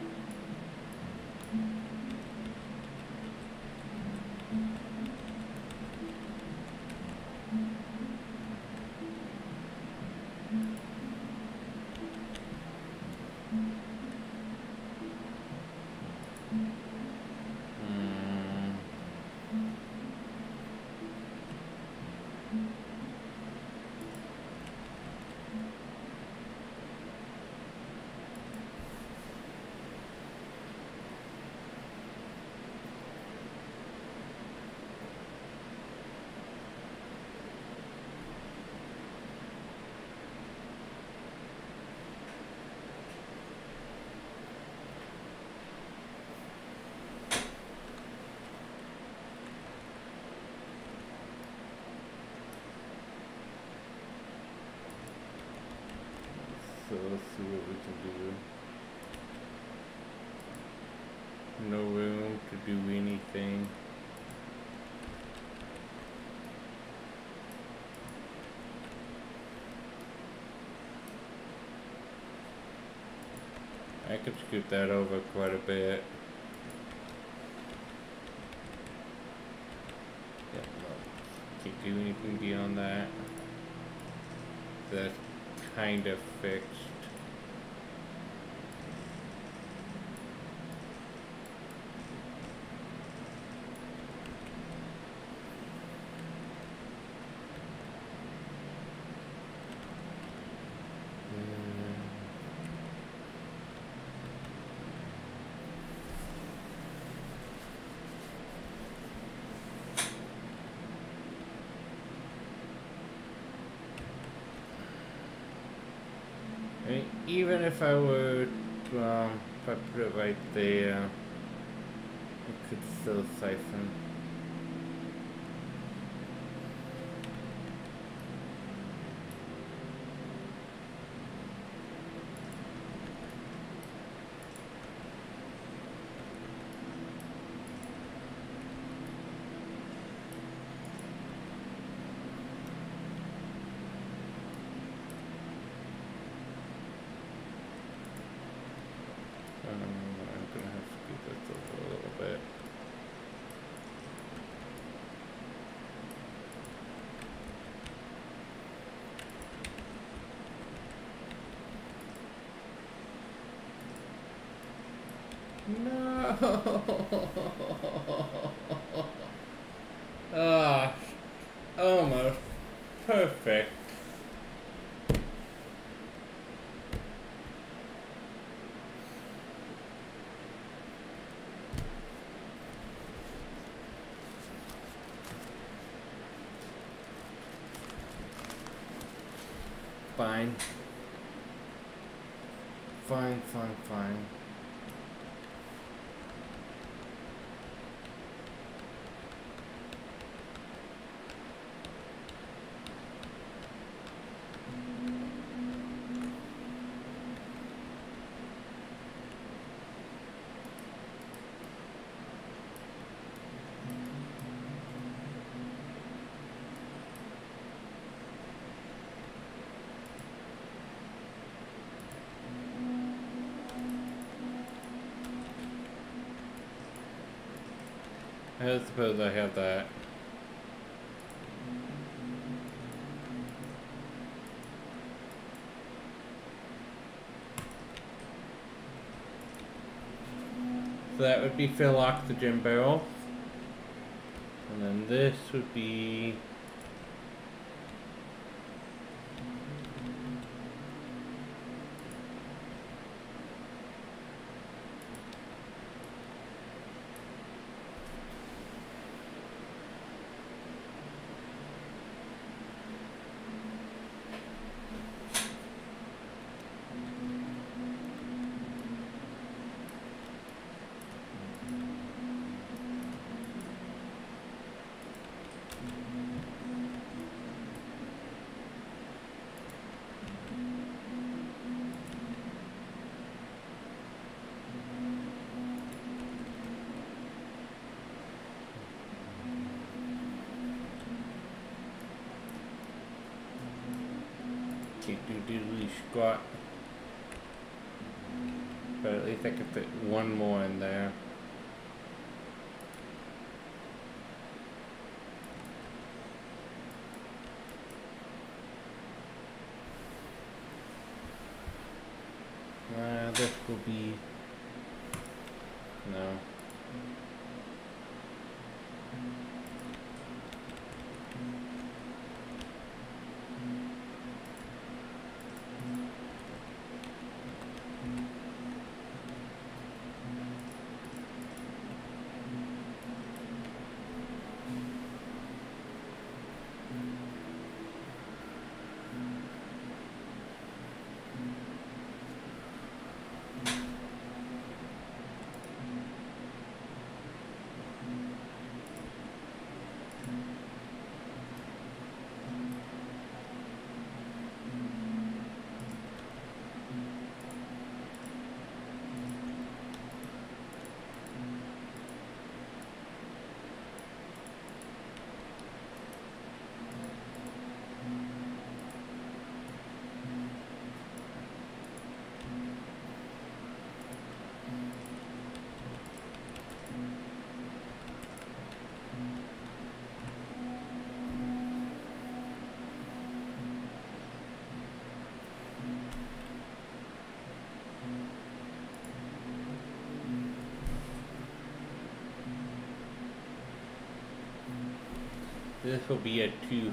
So let's see what we can do. No room to do anything. I could scoot that over quite a bit. Yeah, no, can't do anything beyond that. That's kind of fixed. I mean, even if I were, um, if I put it right there, it could still siphon. No. Ah, almost perfect. Fine. Fine, fine, fine. I suppose I have that. So that would be fill oxygen barrel. And then this would be doodly squat. But at least I could fit one more in there. Uh, this will be no. This will be a tooth.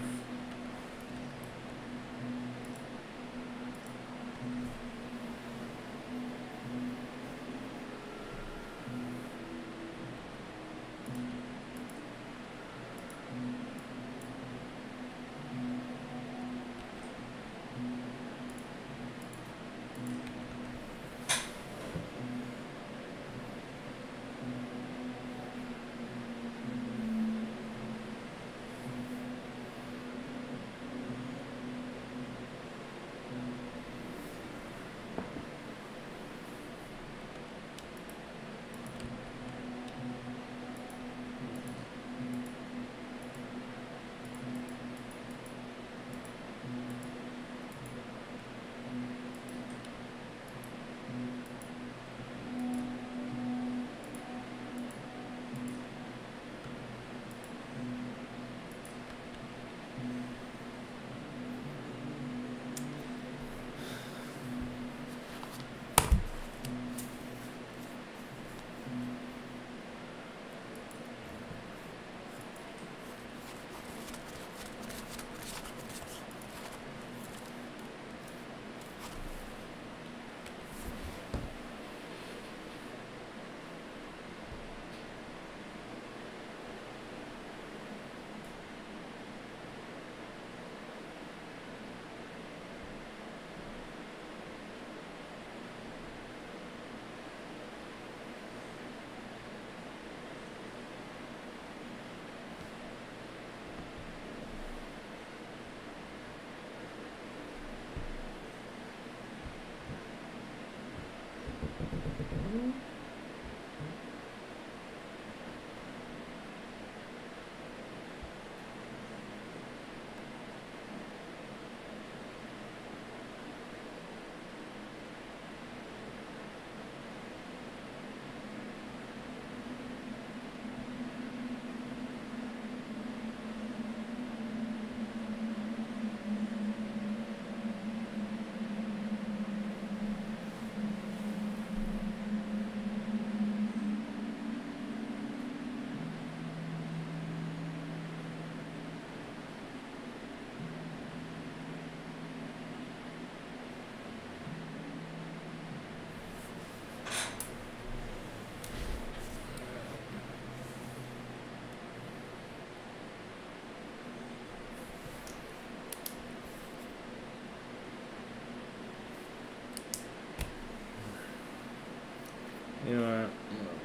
You know what?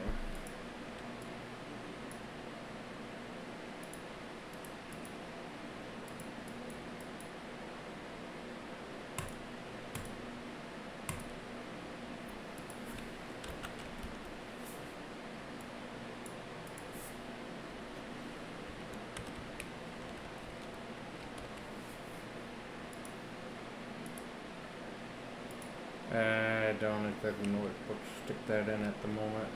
I don't exactly know what book to stick that in at the moment.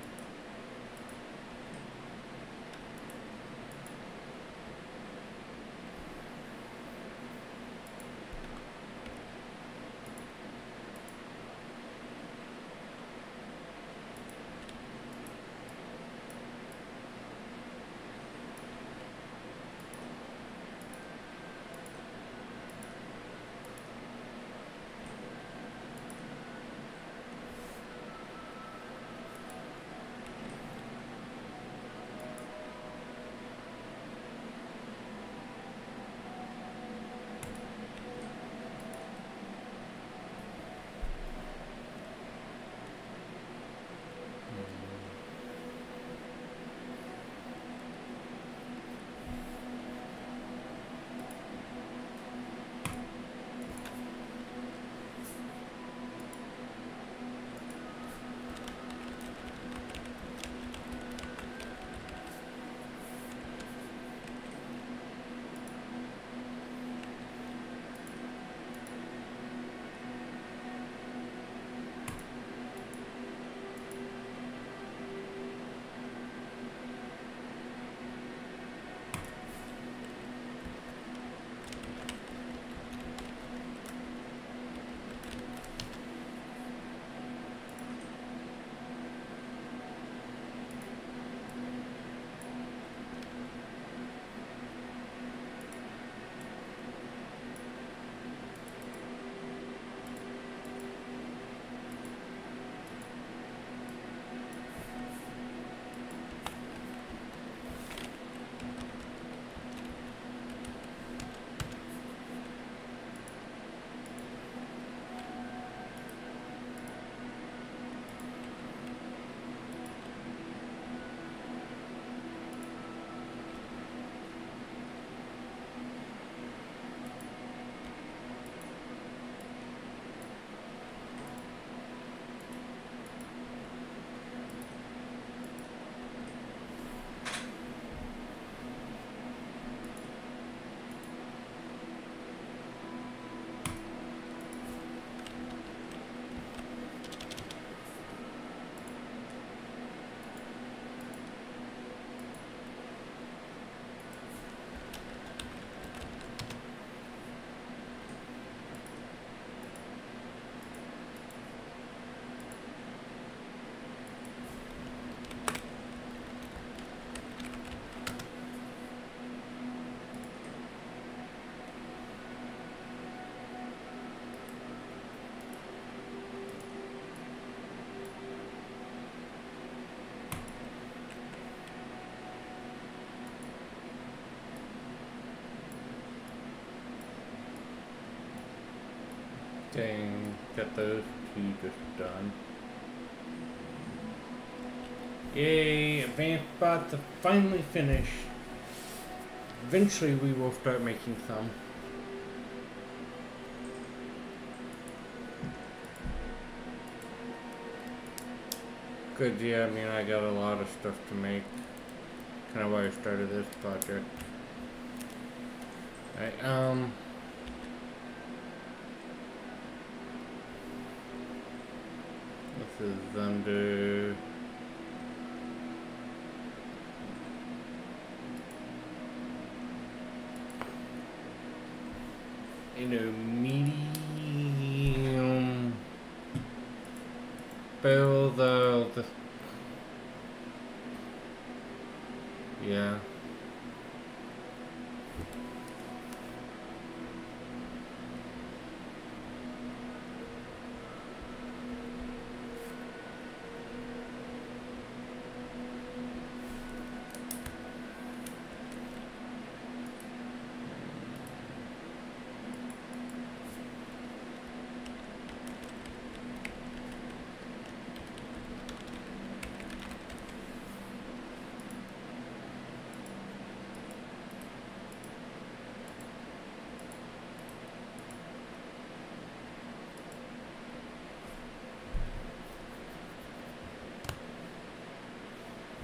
Dang, got those two just done. Yay, advanced bots are finally finished. Eventually we will start making some. Good, yeah, I mean I got a lot of stuff to make. Kind of why I started this project. Alright, um... this is under... in a medium build of the yeah.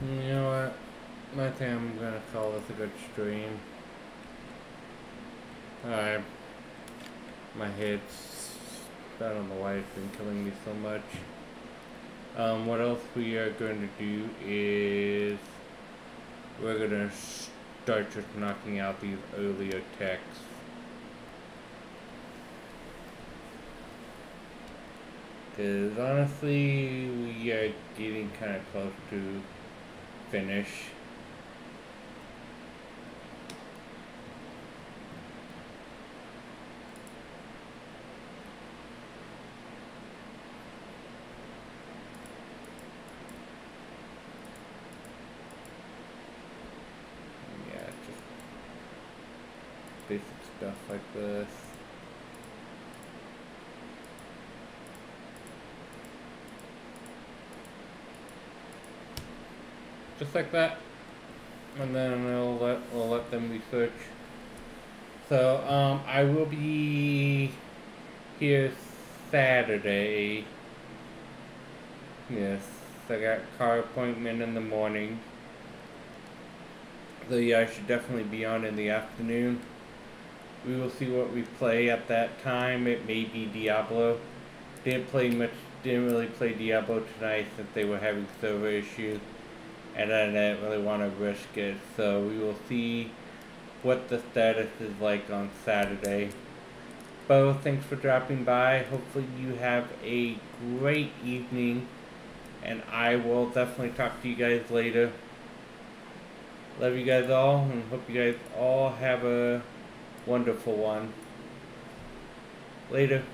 You know what? I think I'm gonna call this a good stream. Alright. My head's... I don't know why it's been killing me so much. Um, what else we are going to do is... We're gonna start just knocking out these earlier texts. Because honestly, we are getting kind of close to finish. Yeah, just basic stuff like this. Just like that, and then we'll let, we'll let them research. So, um, I will be here Saturday. Yes, I got a car appointment in the morning. So yeah, I should definitely be on in the afternoon. We will see what we play at that time. It may be Diablo. Didn't play much, didn't really play Diablo tonight since they were having server issues. And I didn't really want to risk it, so we will see what the status is like on Saturday. Bo, thanks for dropping by. Hopefully you have a great evening, and I will definitely talk to you guys later. Love you guys all, and hope you guys all have a wonderful one. Later.